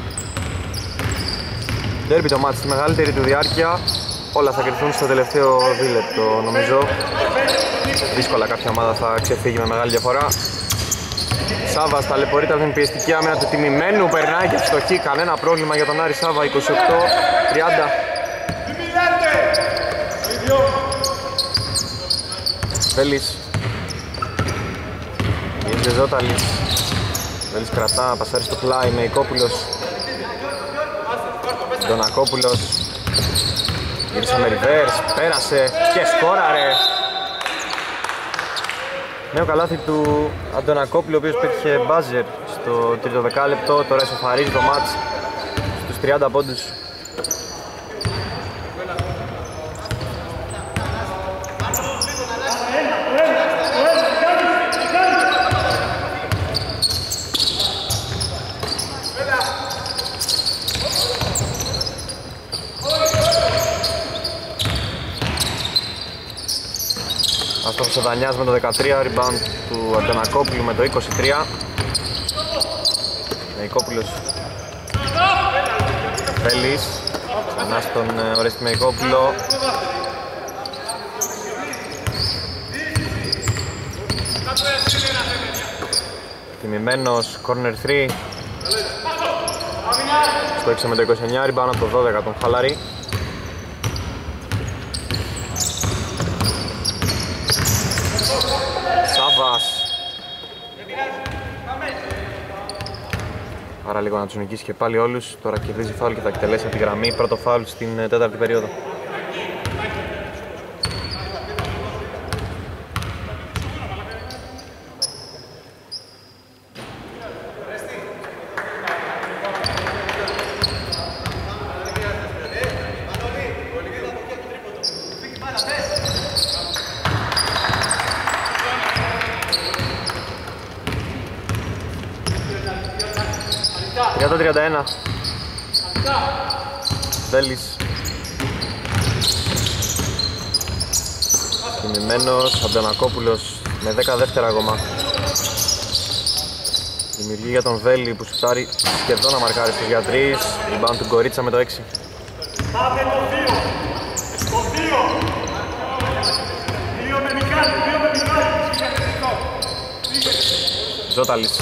Ντέρμπι το μάτς στη μεγαλύτερη του διάρκεια. Όλα θα κρυφθούν στο τελευταίο δίλεπτο νομίζω. Δύσκολα κάποια ομάδα θα ξεφύγει με μεγάλη διαφορά. Σάβας ταλαιπωρείται από την πιεστική άμυνα του τιμημένου. Περνάει και φτωχή. Κανένα πρόβλημα για τον Άρη Σάβα. είκοσι οκτώ τριάντα. Βέλης. Γύριζε Ζώταλης. Βέλης κρατά, πασάρει στο πλάι με Οικόπουλος. Ντονακόπουλος. Γύρισε με reverse, πέρασε και σκόραρε. Νέο καλάθι του Αντωνακόπουλου, ο οποίος πέτυχε μπάζερ στο τρίτο δεκάλεπτο. Τώρα ισοφαρίζει το μάτς στους τριάντα πόντους. Αστόχος ο Δανιάς με το δεκατρία, rebound του Αντωνακόπουλου με το είκοσι τρία. Μεϊκόπουλος. Βέλης, ξανά στον Ορέστη Μεϊκόπουλο. Τιμημένος, corner τρία. Στο έξι με το είκοσι εννιά, rebound από το δώδεκα τον Χαλαρή. Σάβας. Άρα λίγο να τους νικήσει και πάλι όλους. Τώρα κερδίζει φάουλ και θα εκτελέσει από τη γραμμή. Πρώτο φάουλ στην τέταρτη περίοδο. τριάντα τριάντα ένα. Βέλης. Κινημένος, Αντωνακόπουλος με δέκα δεύτερα ακόμα. Δημιουργεί για τον Βέλη που σουτάρει σχεδόν να μαρκάρει στους για τρεις. Rebound του Κορίτσα με το έξι. Πάτε το δύο. Το δύο. Δύο με Μικάλη, δύο με Μικάλη. Ζώταλης.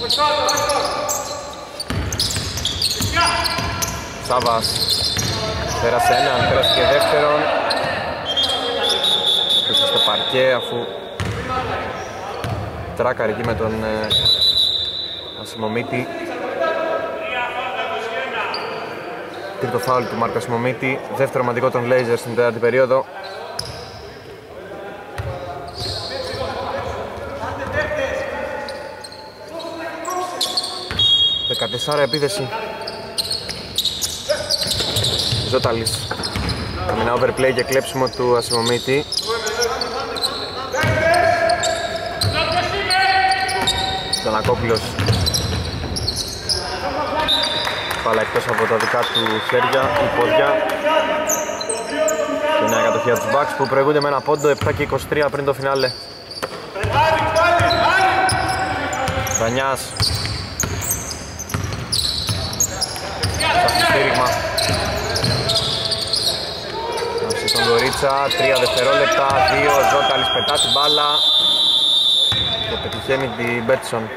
Σάβας. Πέρασε έναν, πέρασε και δεύτερον. Πίσω στο παρκέ αφού τράκαρε εκεί με τον ε, Ασημομίτη. Τρίτο φάουλ του Μάρκου Ασημομίτη. Δεύτερο ομαδικό των Blazers στην τέταρτη περίοδο. δεκατέσσερα επίθεση. Ζώταλης. Καμινά overplay και κλέψιμο του Ασημομίτη. Δανακόπουλος. Πάλα εκτός από τα δικά του χέρια ή πόδια. Και νέα κατοχή από τους Bucks που προηγούνται με ένα πόντο επτά και είκοσι τρία πριν το φινάλε. Δανιάς. Στήριγμα. Άψε τον Γορίτσα, τρία δευτερόλεπτα, δύο, Ζώταλης πετά την μπάλα και πετυχαίνει την Μπέτσον.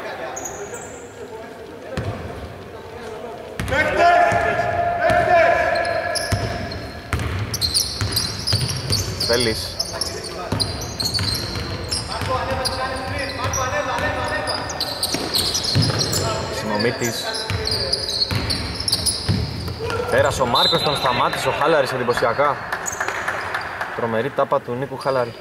Θέλεις. Σιμομίτης. Πέρασε ο Μάρκος, τον σταμάτησε ο Χάλαρης εντυπωσιακά. Τρομερή τάπα του Νίκου Χάλαρη.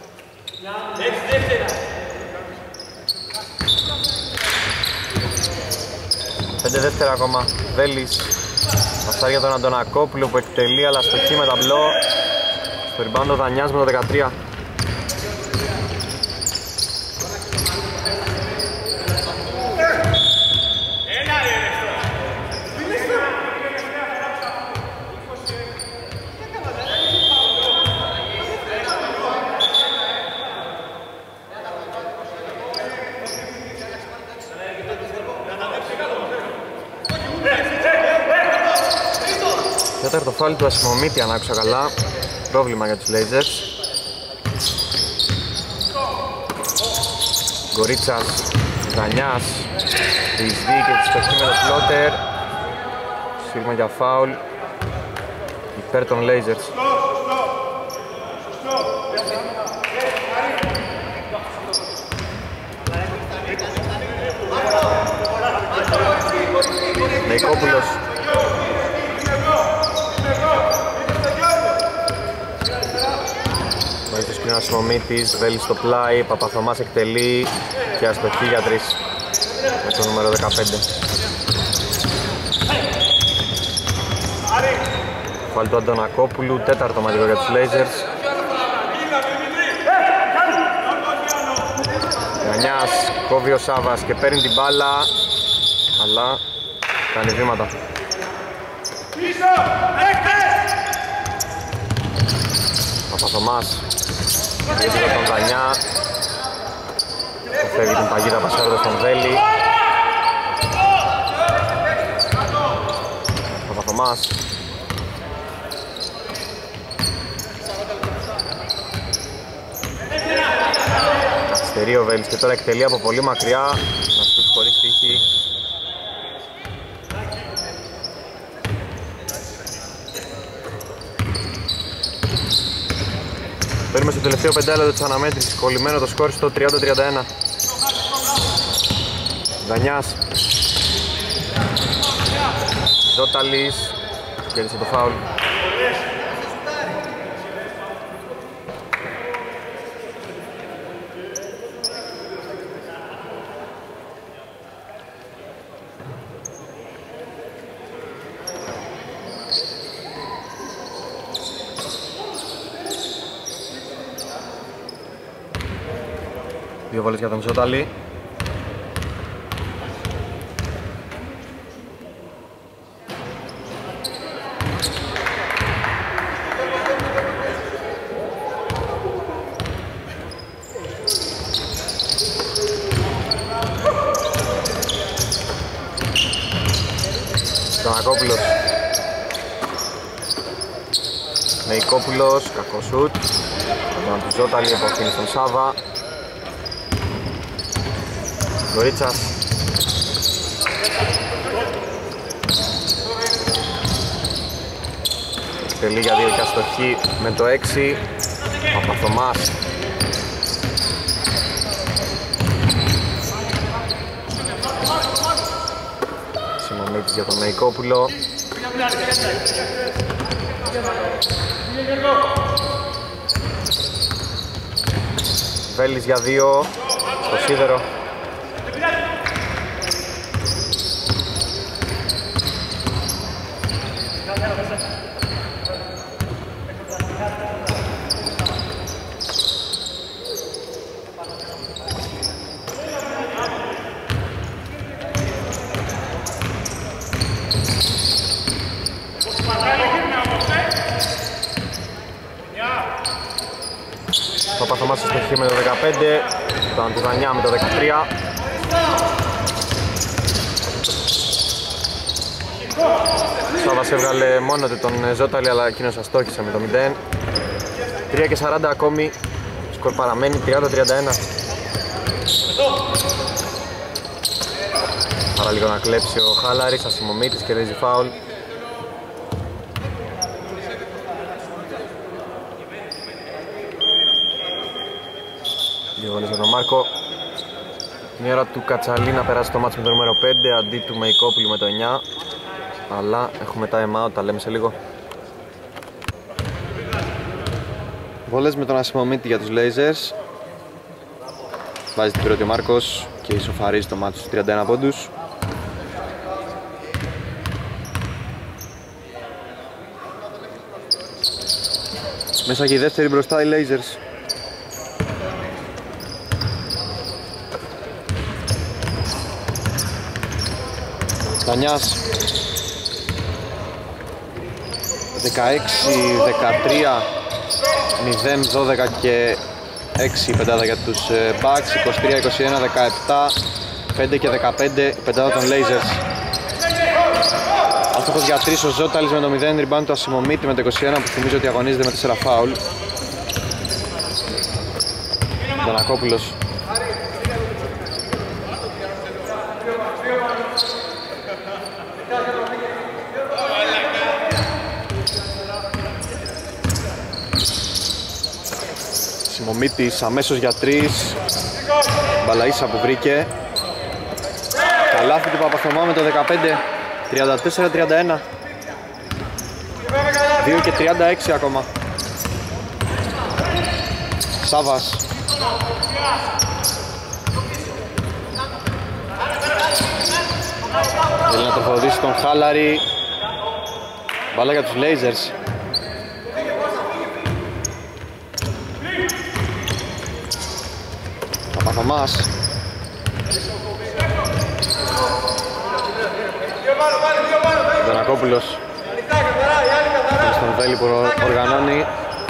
Πέντε δεύτερα ακόμα. Βέλης. Πασάρει για τον Αντωνακόπουλο που εκτελεί αλλά στοχή με ταμπλό. Στο rebound ο Δανιάς με το δεκατρία. Τέταρτο φάουλ του Ασημομίτη αν άκουσα καλά. Πρόβλημα για τους Blazers. Γκορίτσας, Δανιάς, διεισδύει και τη στοχή με το φλότερ. Σίγμα για φάουλ υπέρ των Blazers. Νεϊκόπουλος. Βάζει το σκηνό Ασημομίτης, Βέλης στο πλάι, Παπαθωμάς εκτελεί και αστοχή για τρεις με το νούμερο δεκαπέντε. Φάλ του Αντωνακόπουλου, τέταρτο μαγικό για τους Blazers. Γανιάς, κόβει ο Σάβας και παίρνει την μπάλα, αλλά κάνει βήματα. Παπαθωμάς γύρω τον Δανιά. Φεύγει την παγίδα πασάροντας τον Βέλη. Παπαθωμάς. Καθυστερεί ο Βέλης και τώρα εκτελεί από πολύ μακριά. Να σουτ χωρίς τύχη. Παίρνουμε στο τελευταίο πεντάλεπτο της αναμέτρησης, κολλημένο το σκόρ στο τριάντα τριάντα ένα. Δανιάς. Ζώταλης, κέρδισε το φάουλ. Δύο βόλες για τον Ζώταλη. Στανακόπουλος. Νεϊκόπουλος, κακό σουτ. Από τον Ζώταλη εποφήνει στον Σάβα. Γκορίτσας. Εκτελεί για δύο και αστοχή με το έξι. Παπαθωμάς. Σιμονίτης για τον Μεϊκόπουλο. Βέλης για δύο. Στο σίδερο. Παπαθωμάς στο στοιχείο με το δεκαπέντε, τον Αντιδανιά με το δεκατρία. Σάβας έβγαλε μόνο του τον Ζώταλη, αλλά εκείνος αστόχησε με το μηδέν. τρία και σαράντα ακόμη, σκορ παραμένει τριάντα τριάντα ένα. Άρα λίγο να κλέψει ο Χάλαρης, Ασημομίτης, κερδίζει φάουλ. Δύο γονείς με τον Μάρκο. Είναι η ώρα του Κατσαλή να περάσει το μάτς με το νούμερο πέντε αντί του Μεϊκόπουλου με το εννιά. Αλλά έχουμε time out, τα λέμε σε λίγο. Βολές με τον Ασημομίτη για τους Blazers. Βάζει την πρώτη ο Μάρκος και ισοφαρίζει το μάτς στους τριάντα ένα πόντους. Μέσα και η δεύτερη μπροστά οι Blazers. Τανιάς. δεκαέξι δεκατρία μηδέν δώδεκα και έξι η πεντάδα για τους Bucks. είκοσι τρία είκοσι ένα δεκαεπτά πέντε και δεκαπέντε η πεντάδα των Blazers. Άστοχος για τρεις ο Ζώταλης με το μηδέν, rebound του Ασημομίτη με το είκοσι ένα που θυμίζει ότι αγωνίζεται με τέσσερα φάουλ. Δανακόπουλος. Ασημομίτης αμέσως για τρεις. Μπαλαΐσα που βρήκε. Καλάθι του Παπαθωμά με το δεκαπέντε. τριάντα τέσσερα τριάντα ένα. δύο και τριάντα έξι ακόμα. Σάβας. Θέλει να τροφοδοτήσει τον Χάλαρη. Μπάλα για τους Blazers. Παπαθωμάς. Δονακόπουλος. Στον Βέλη που οργανώνει.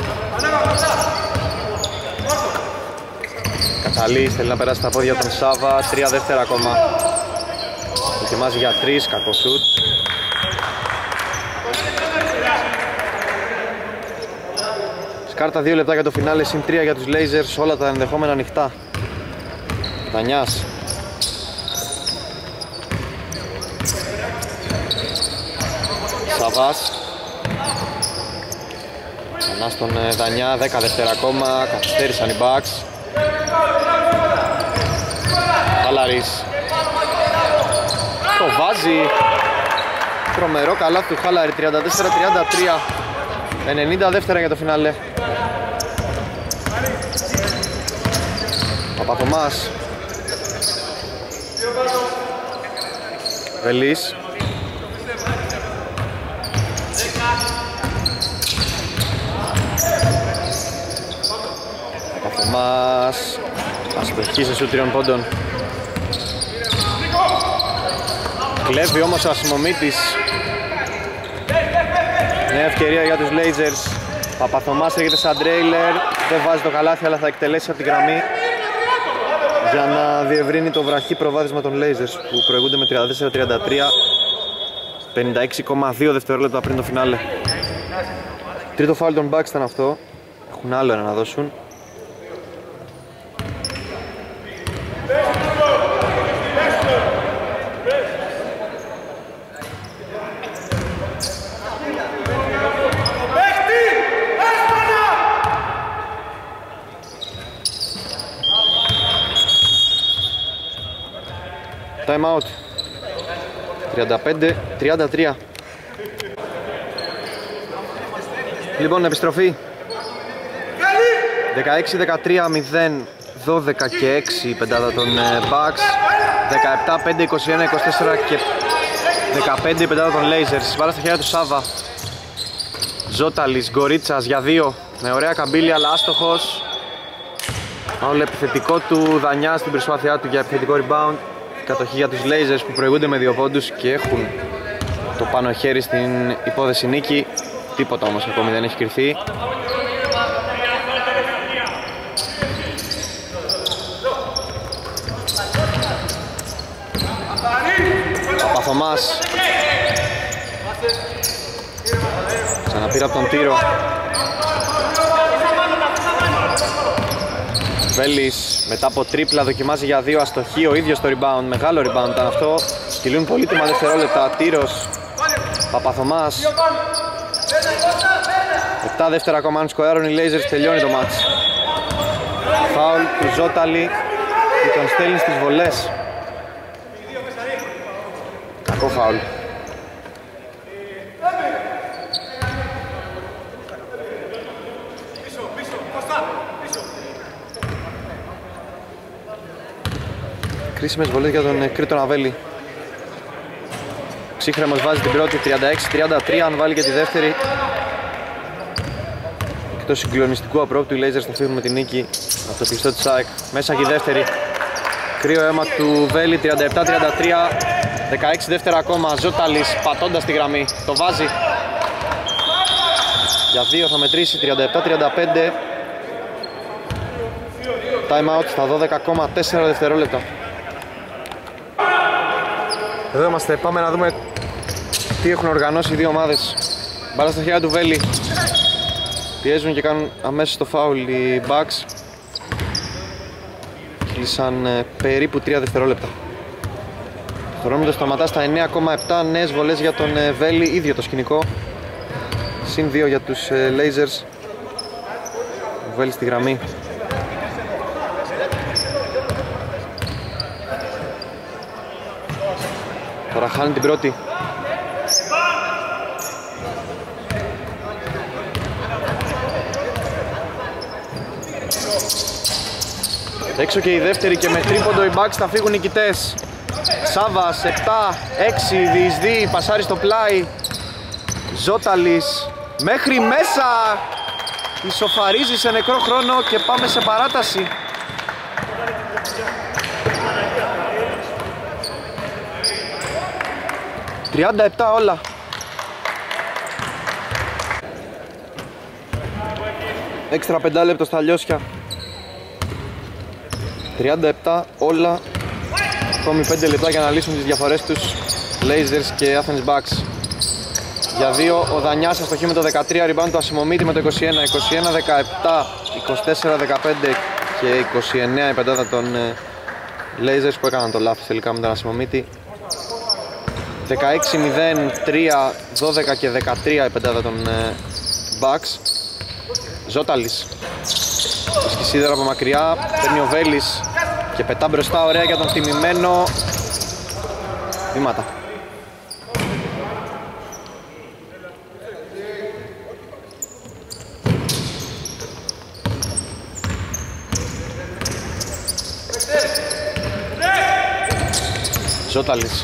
Κατσαλής θέλει να περάσει τα πόδια τον Σάβα. Τρία δεύτερα ακόμα. Ετοιμάζει για τρεις, κακό σουτ. Σκάρτα δύο λεπτά για το φινάλε, συν τρία για τους Blazers, όλα τα ενδεχόμενα ανοιχτά. Δανιάς. Σαβάς. Ξανά στον Δανιά, δέκα δεύτερα ακόμα, καθυστέρησαν οι Bucks. Χάλαρης. Το βάζει. Τρομερό καλάθι του Χάλαρη, τριάντα τέσσερα τριάντα τρία. ενενήντα δεύτερα για το φινάλε. Παπαθωμάς. Βελής. Παπαθωμάς. Αστοχή σε σουτ τριών πόντων. Κλέβει όμως ο Ασημομίτης. Νέα ευκαιρία για τους Blazers. Παπαθωμάς έρχεται σαν τρέιλερ. Δεν βάζει το καλάθι αλλά θα εκτελέσει από την γραμμή για να διευρύνει το βραχή προβάδισμα των Blazers που προηγούνται με τριάντα τέσσερα τριάντα τρία. πενήντα έξι κόμμα δύο δευτερόλεπτα πριν το φινάλε. Τρίτο φάουλ των Bucks ήταν αυτό. Έχουν άλλο ένα να δώσουν. Time out. τριάντα πέντε τριάντα τρία. Λοιπόν, επιστροφή. δεκαέξι δεκατρία μηδέν δώδεκα και έξι η πεντάδα των Bucks. δεκαεπτά πέντε είκοσι ένα είκοσι τέσσερα και δεκαπέντε η πεντάδα των Blazers. Βάλα στα χέρια του Σάβα. Ζόταλης, Γκορίτσας για δύο. Με ωραία καμπύλη αλλά άστοχος. Όλο επιθετικό του Δανιά στην προσπάθειά του για επιθετικό rebound. Κατοχή για τους Blazers που προηγούνται με δύο πόντους και έχουν το πάνω χέρι στην υπόθεση νίκη. Τίποτα όμως ακόμη δεν έχει κρυφθεί. Παπαθωμάς ξαναπήρα από τον τύρο. Βέλης μετά από τρίπλα δοκιμάζει για δύο, αστοχή, ο ίδιος το rebound, μεγάλο rebound ήταν αυτό. Κυλούν πολύτιμα δευτερόλεπτα, τύρος, Παπαθωμάς. επτά δεύτερα ακόμα αν σκοράρουν οι Blazers, τελειώνει το μάτς. Φάουλ του Ζόταλη που τον στέλνει στις βολές. Κακό φάουλ. Κρίσιμες βολές για τον Κρήτο Ναβέλη. Ψύχρεμος βάζει την πρώτη, τριάντα έξι τριάντα τρία, αν βάλει και τη δεύτερη. Εκτός συγκλονιστικού απρόπτου οι Blazers θα φύγουν με την νίκη από το πιστό της ΑΕΚ. Μέσα και η δεύτερη. Κρύο αίμα του Βέλη, τριάντα επτά τριάντα τρία, δεκαέξι δεύτερα ακόμα. Ζόταλης πατώντας τη γραμμή, το βάζει. Για δύο θα μετρήσει, τριάντα επτά τριάντα πέντε. Time out στα δώδεκα κόμμα τέσσερα δευτερόλεπτα. Εδώ είμαστε, πάμε να δούμε τι έχουν οργανώσει οι δύο ομάδες. Μπάλα στα χέρια του Βέλη. Πιέζουν και κάνουν αμέσως το φάουλ οι Bucks. Κλείσαν ε, περίπου τρία δευτερόλεπτα. Το χρονόμετρο σταματά στα εννέα κόμμα επτά, νέες βολές για τον ε, Βέλη, ίδιο το σκηνικό. Συν δύο για τους ε, Blazers. Ο Βέλη στη γραμμή. Τώρα χάνει την πρώτη. Έξω και η δεύτερη και με τρίποντο οι Bucks θα φύγουν νικητές. Σάβας, επτά έξι, διεισδύει, πασάρει στο πλάι. Ζόταλης, μέχρι μέσα. Ισοφαρίζει σε νεκρό χρόνο και πάμε σε παράταση. τριάντα επτά όλα. Έξτρα πεντάλεπτο στα λιώσια. τριάντα επτά όλα. Ακόμη πέντε λεπτά για να λύσουν τις διαφορές τους Blazers και Athens Bucks. Για δύο ο Δανιάς αστοχή με το δεκατρία, rebound του Ασημομίτη με το είκοσι ένα, είκοσι ένα δεκαεπτά, είκοσι τέσσερα δεκαπέντε και είκοσι εννέα η πεντάδα των Blazers που έκαναν το λάθος τελικά με τον Ασημομίτη. δεκαέξι μηδέν, τρία, δώδεκα και δεκατρία η πεντάδα των Bucks. Ζόταλης. Βρίσκει σίδερα από μακριά, παίρνει ο Βέλης και πετά μπροστά, ωραία για τον τιμημένο. Βήματα. Ζόταλης.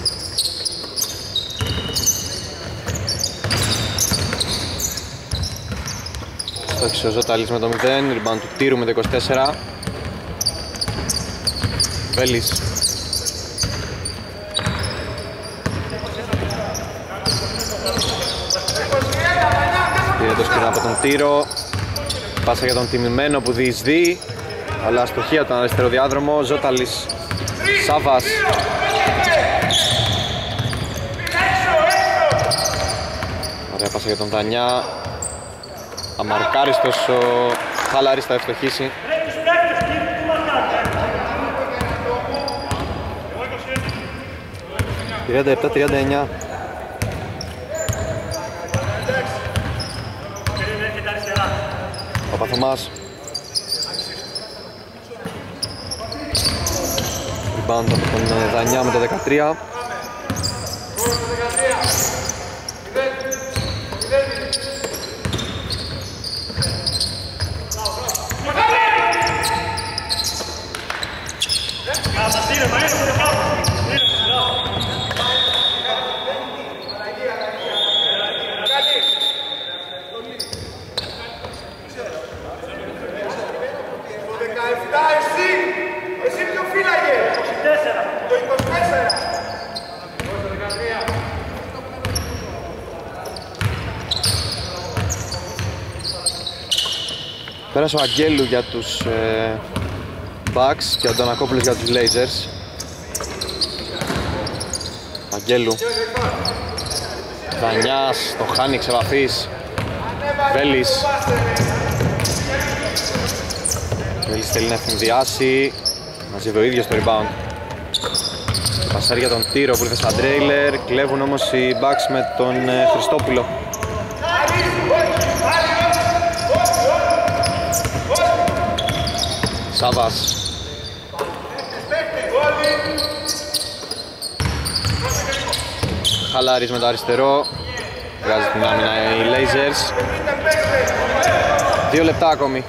Στόχισε ο Ζόταλης με το μηδέν, rebound του Τύρου με το είκοσι τέσσερα. Βέλης. Πήρε το σκηνό από τον Τύρο. Πάσα για τον τιμημένο που διεισδύει, αλλά αστοχή από τον αριστερό διάδρομο. Ζόταλης. Σάβας. Ωραία πάσα για τον Δανιά. Αμαρκάριστος ο Χαλάρης θα ευστοχίσει. τριάντα επτά τριάντα εννέα. Παπαθωμάς. rebound από τον Δανιά με το δεκατρία. Πέρασε ο Αγγέλου για τους ε, Bucks και ο Αντωνακόπουλος για τους Blazers. Αγγέλου. Δανιάς, το χάνει εξ επαφής. Βέλης. Βέλης θέλει να ευθυνδιάσει. Μαζεύει ο ίδιος το rebound. Πασάρει για τον Τύρο που ήρθε σαν τρέιλερ. Κλέβουν όμως οι Bucks με τον ε, Χριστόπουλο. Σάβας. Χαλάρης με το αριστερό. Βγάζει την άμυνα οι Blazers. Δύο λεπτά ακόμη.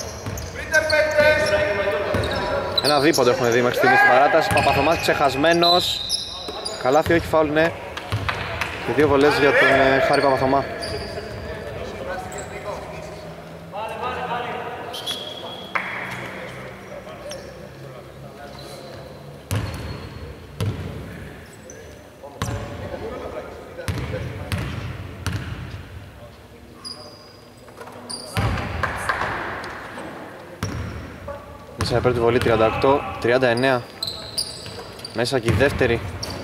Ένα δίποντο έχουμε δει μέχρι στιγμή στην παράταση. Παπαθωμάς ξεχασμένος. Καλάθι, όχι φάουλ, ναι. Και δύο βολές για τον ε, Χάρη Παπαθωμά. Μέσα η πρώτη βολή τριάντα οκτώ τριάντα εννέα. Μέσα και η δεύτερη.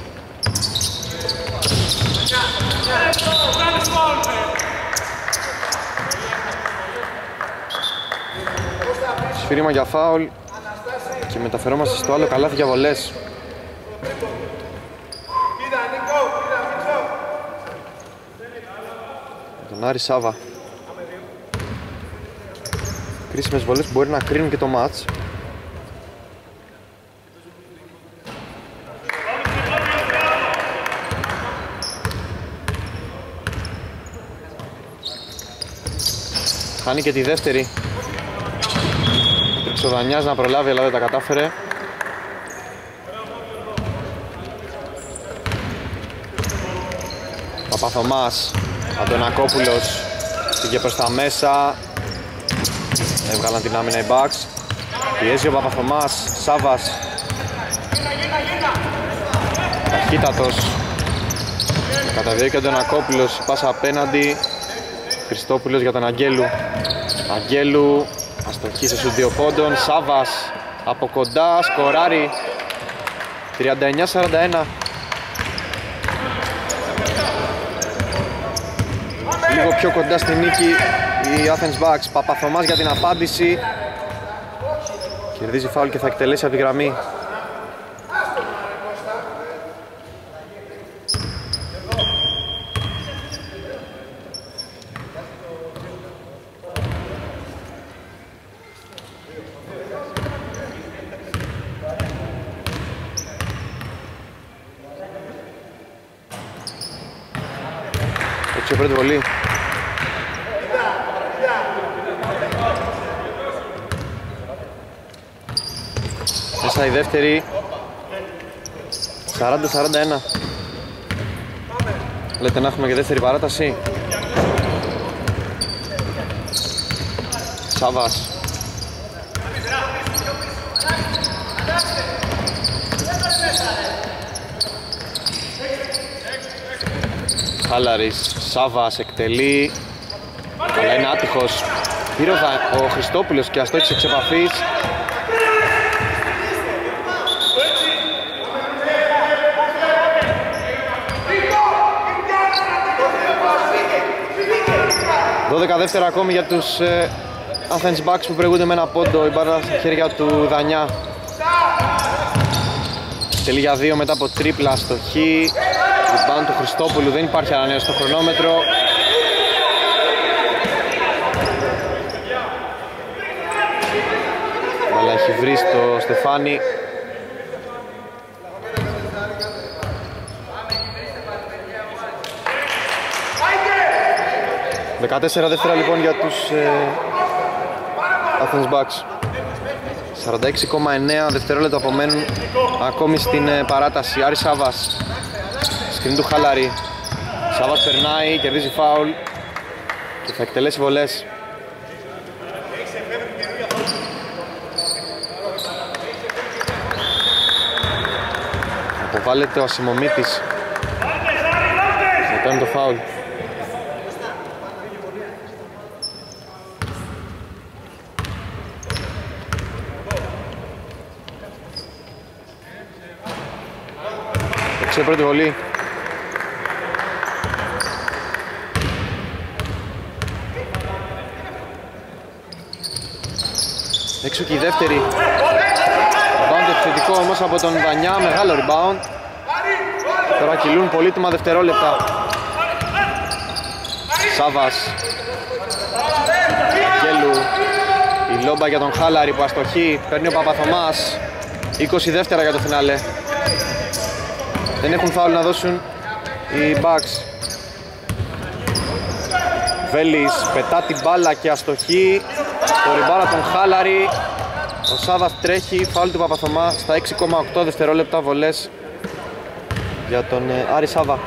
Σφύριμα για φάουλ και μεταφερόμαστε στο άλλο καλάθι για βολές. Τον Άρη Σάβα. Κρίσιμες βολές που μπορεί να κρίνουν και το μάτς. Χάνει και τη δεύτερη. Έτρεξε ο Δανιάς να προλάβει αλλά δεν τα κατάφερε. Παπαθωμάς, Αντωνακόπουλος πήγε προς τα μέσα. Έβγαλαν την άμυνα οι Bucks. Πιέζει ο Παπαθωμάς, Σάβας. Ταχύτατος. Καταβιέει και ο Αντωνακόπουλος, πάσα απέναντι. Χριστόπουλος για τον Αγγέλου. Αγγέλου, αστοχή σε σου δύο πόντων. Σάβας, από κοντά, σκοράρει. τριάντα εννέα σαράντα ένα. Λίγο πιο κοντά στη νίκη η Athens Bucks. Παπαθωμάς για την απάντηση. Κερδίζει φάουλ και θα εκτελέσει από τη γραμμή. Έτσι πρώτη βολή. Μέσα η δεύτερη. σαράντα σαράντα ένα. Λέτε να έχουμε και δεύτερη παράταση. Σάβας. Χάλαρης, Σάβας εκτελεί. Αλλά είναι άτυχος. Πήρε ο Χριστόπουλος και αστόχησε εξ επαφής. δώδεκα δεύτερα ακόμη για τους ε, Athens Bucks που προηγούνται με ένα πόντο. Η μπάρα στα χέρια του Δανιά. Τελεί για δύο μετά από τρίπλα αστοχή. Rebound του Χριστόπουλου, δεν υπάρχει ανανέωση στο χρονόμετρο. Αλλά έχει βρει στο Στεφάνι. δεκατέσσερα δεύτερα λοιπόν για τους ε, Athens Bucks. σαράντα έξι κόμμα εννέα δευτερόλεπτα απομένουν ακόμη στην ε, παράταση. Άρης Σάβας, σκριν του Χάλαρη. Σάβας περνάει, κερδίζει φάουλ και θα εκτελέσει βολές. Αποβάλλεται ο Ασημομήτης. Θα κάνει το φάουλ. Έξω πρώτη βολή. Έξω και η δεύτερη. Rebound επιθετικό όμως από τον Δανιά, μεγάλο rebound. Τώρα κυλούν πολύτιμα δευτερόλεπτα. Σάβας, Γέλου, η λόμπα για τον Χάλαρη που αστοχεί, παίρνει ο Παπαθωμάς. είκοσι δεύτερα για το φινάλε. Δεν έχουν φάουλ να δώσουν οι Bucks. Βέλης πετά την μπάλα και αστοχεί. Το ριμπάρα τον Χάλαρη. Ο Σάβας τρέχει, φάουλ του Παπαθωμά στα έξι κόμμα οκτώ δευτερόλεπτα, βολές για τον Άρη Σάβα.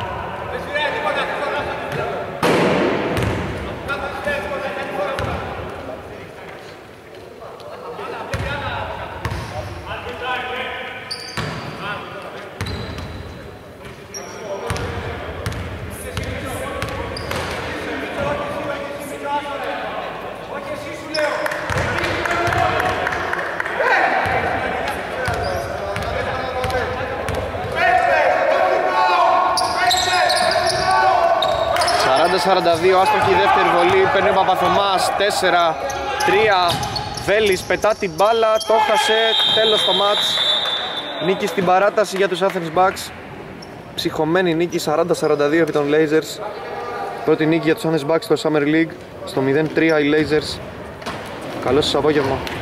σαράντα δύο, άστοχη η δεύτερη βολή, παίρνει ο Παπαθωμάς, τέσσερα τρία, Βέλης πετά την μπάλα, το χάσε, τέλος το μάτς. Νίκη στην παράταση για τους Athens Bucks, ψυχωμένη νίκη σαράντα σαράντα δύο επί των Blazers. Πρώτη νίκη για τους Athens Bucks στο Summer League, στο μηδέν τρία οι Blazers. Καλό σας απόγευμα.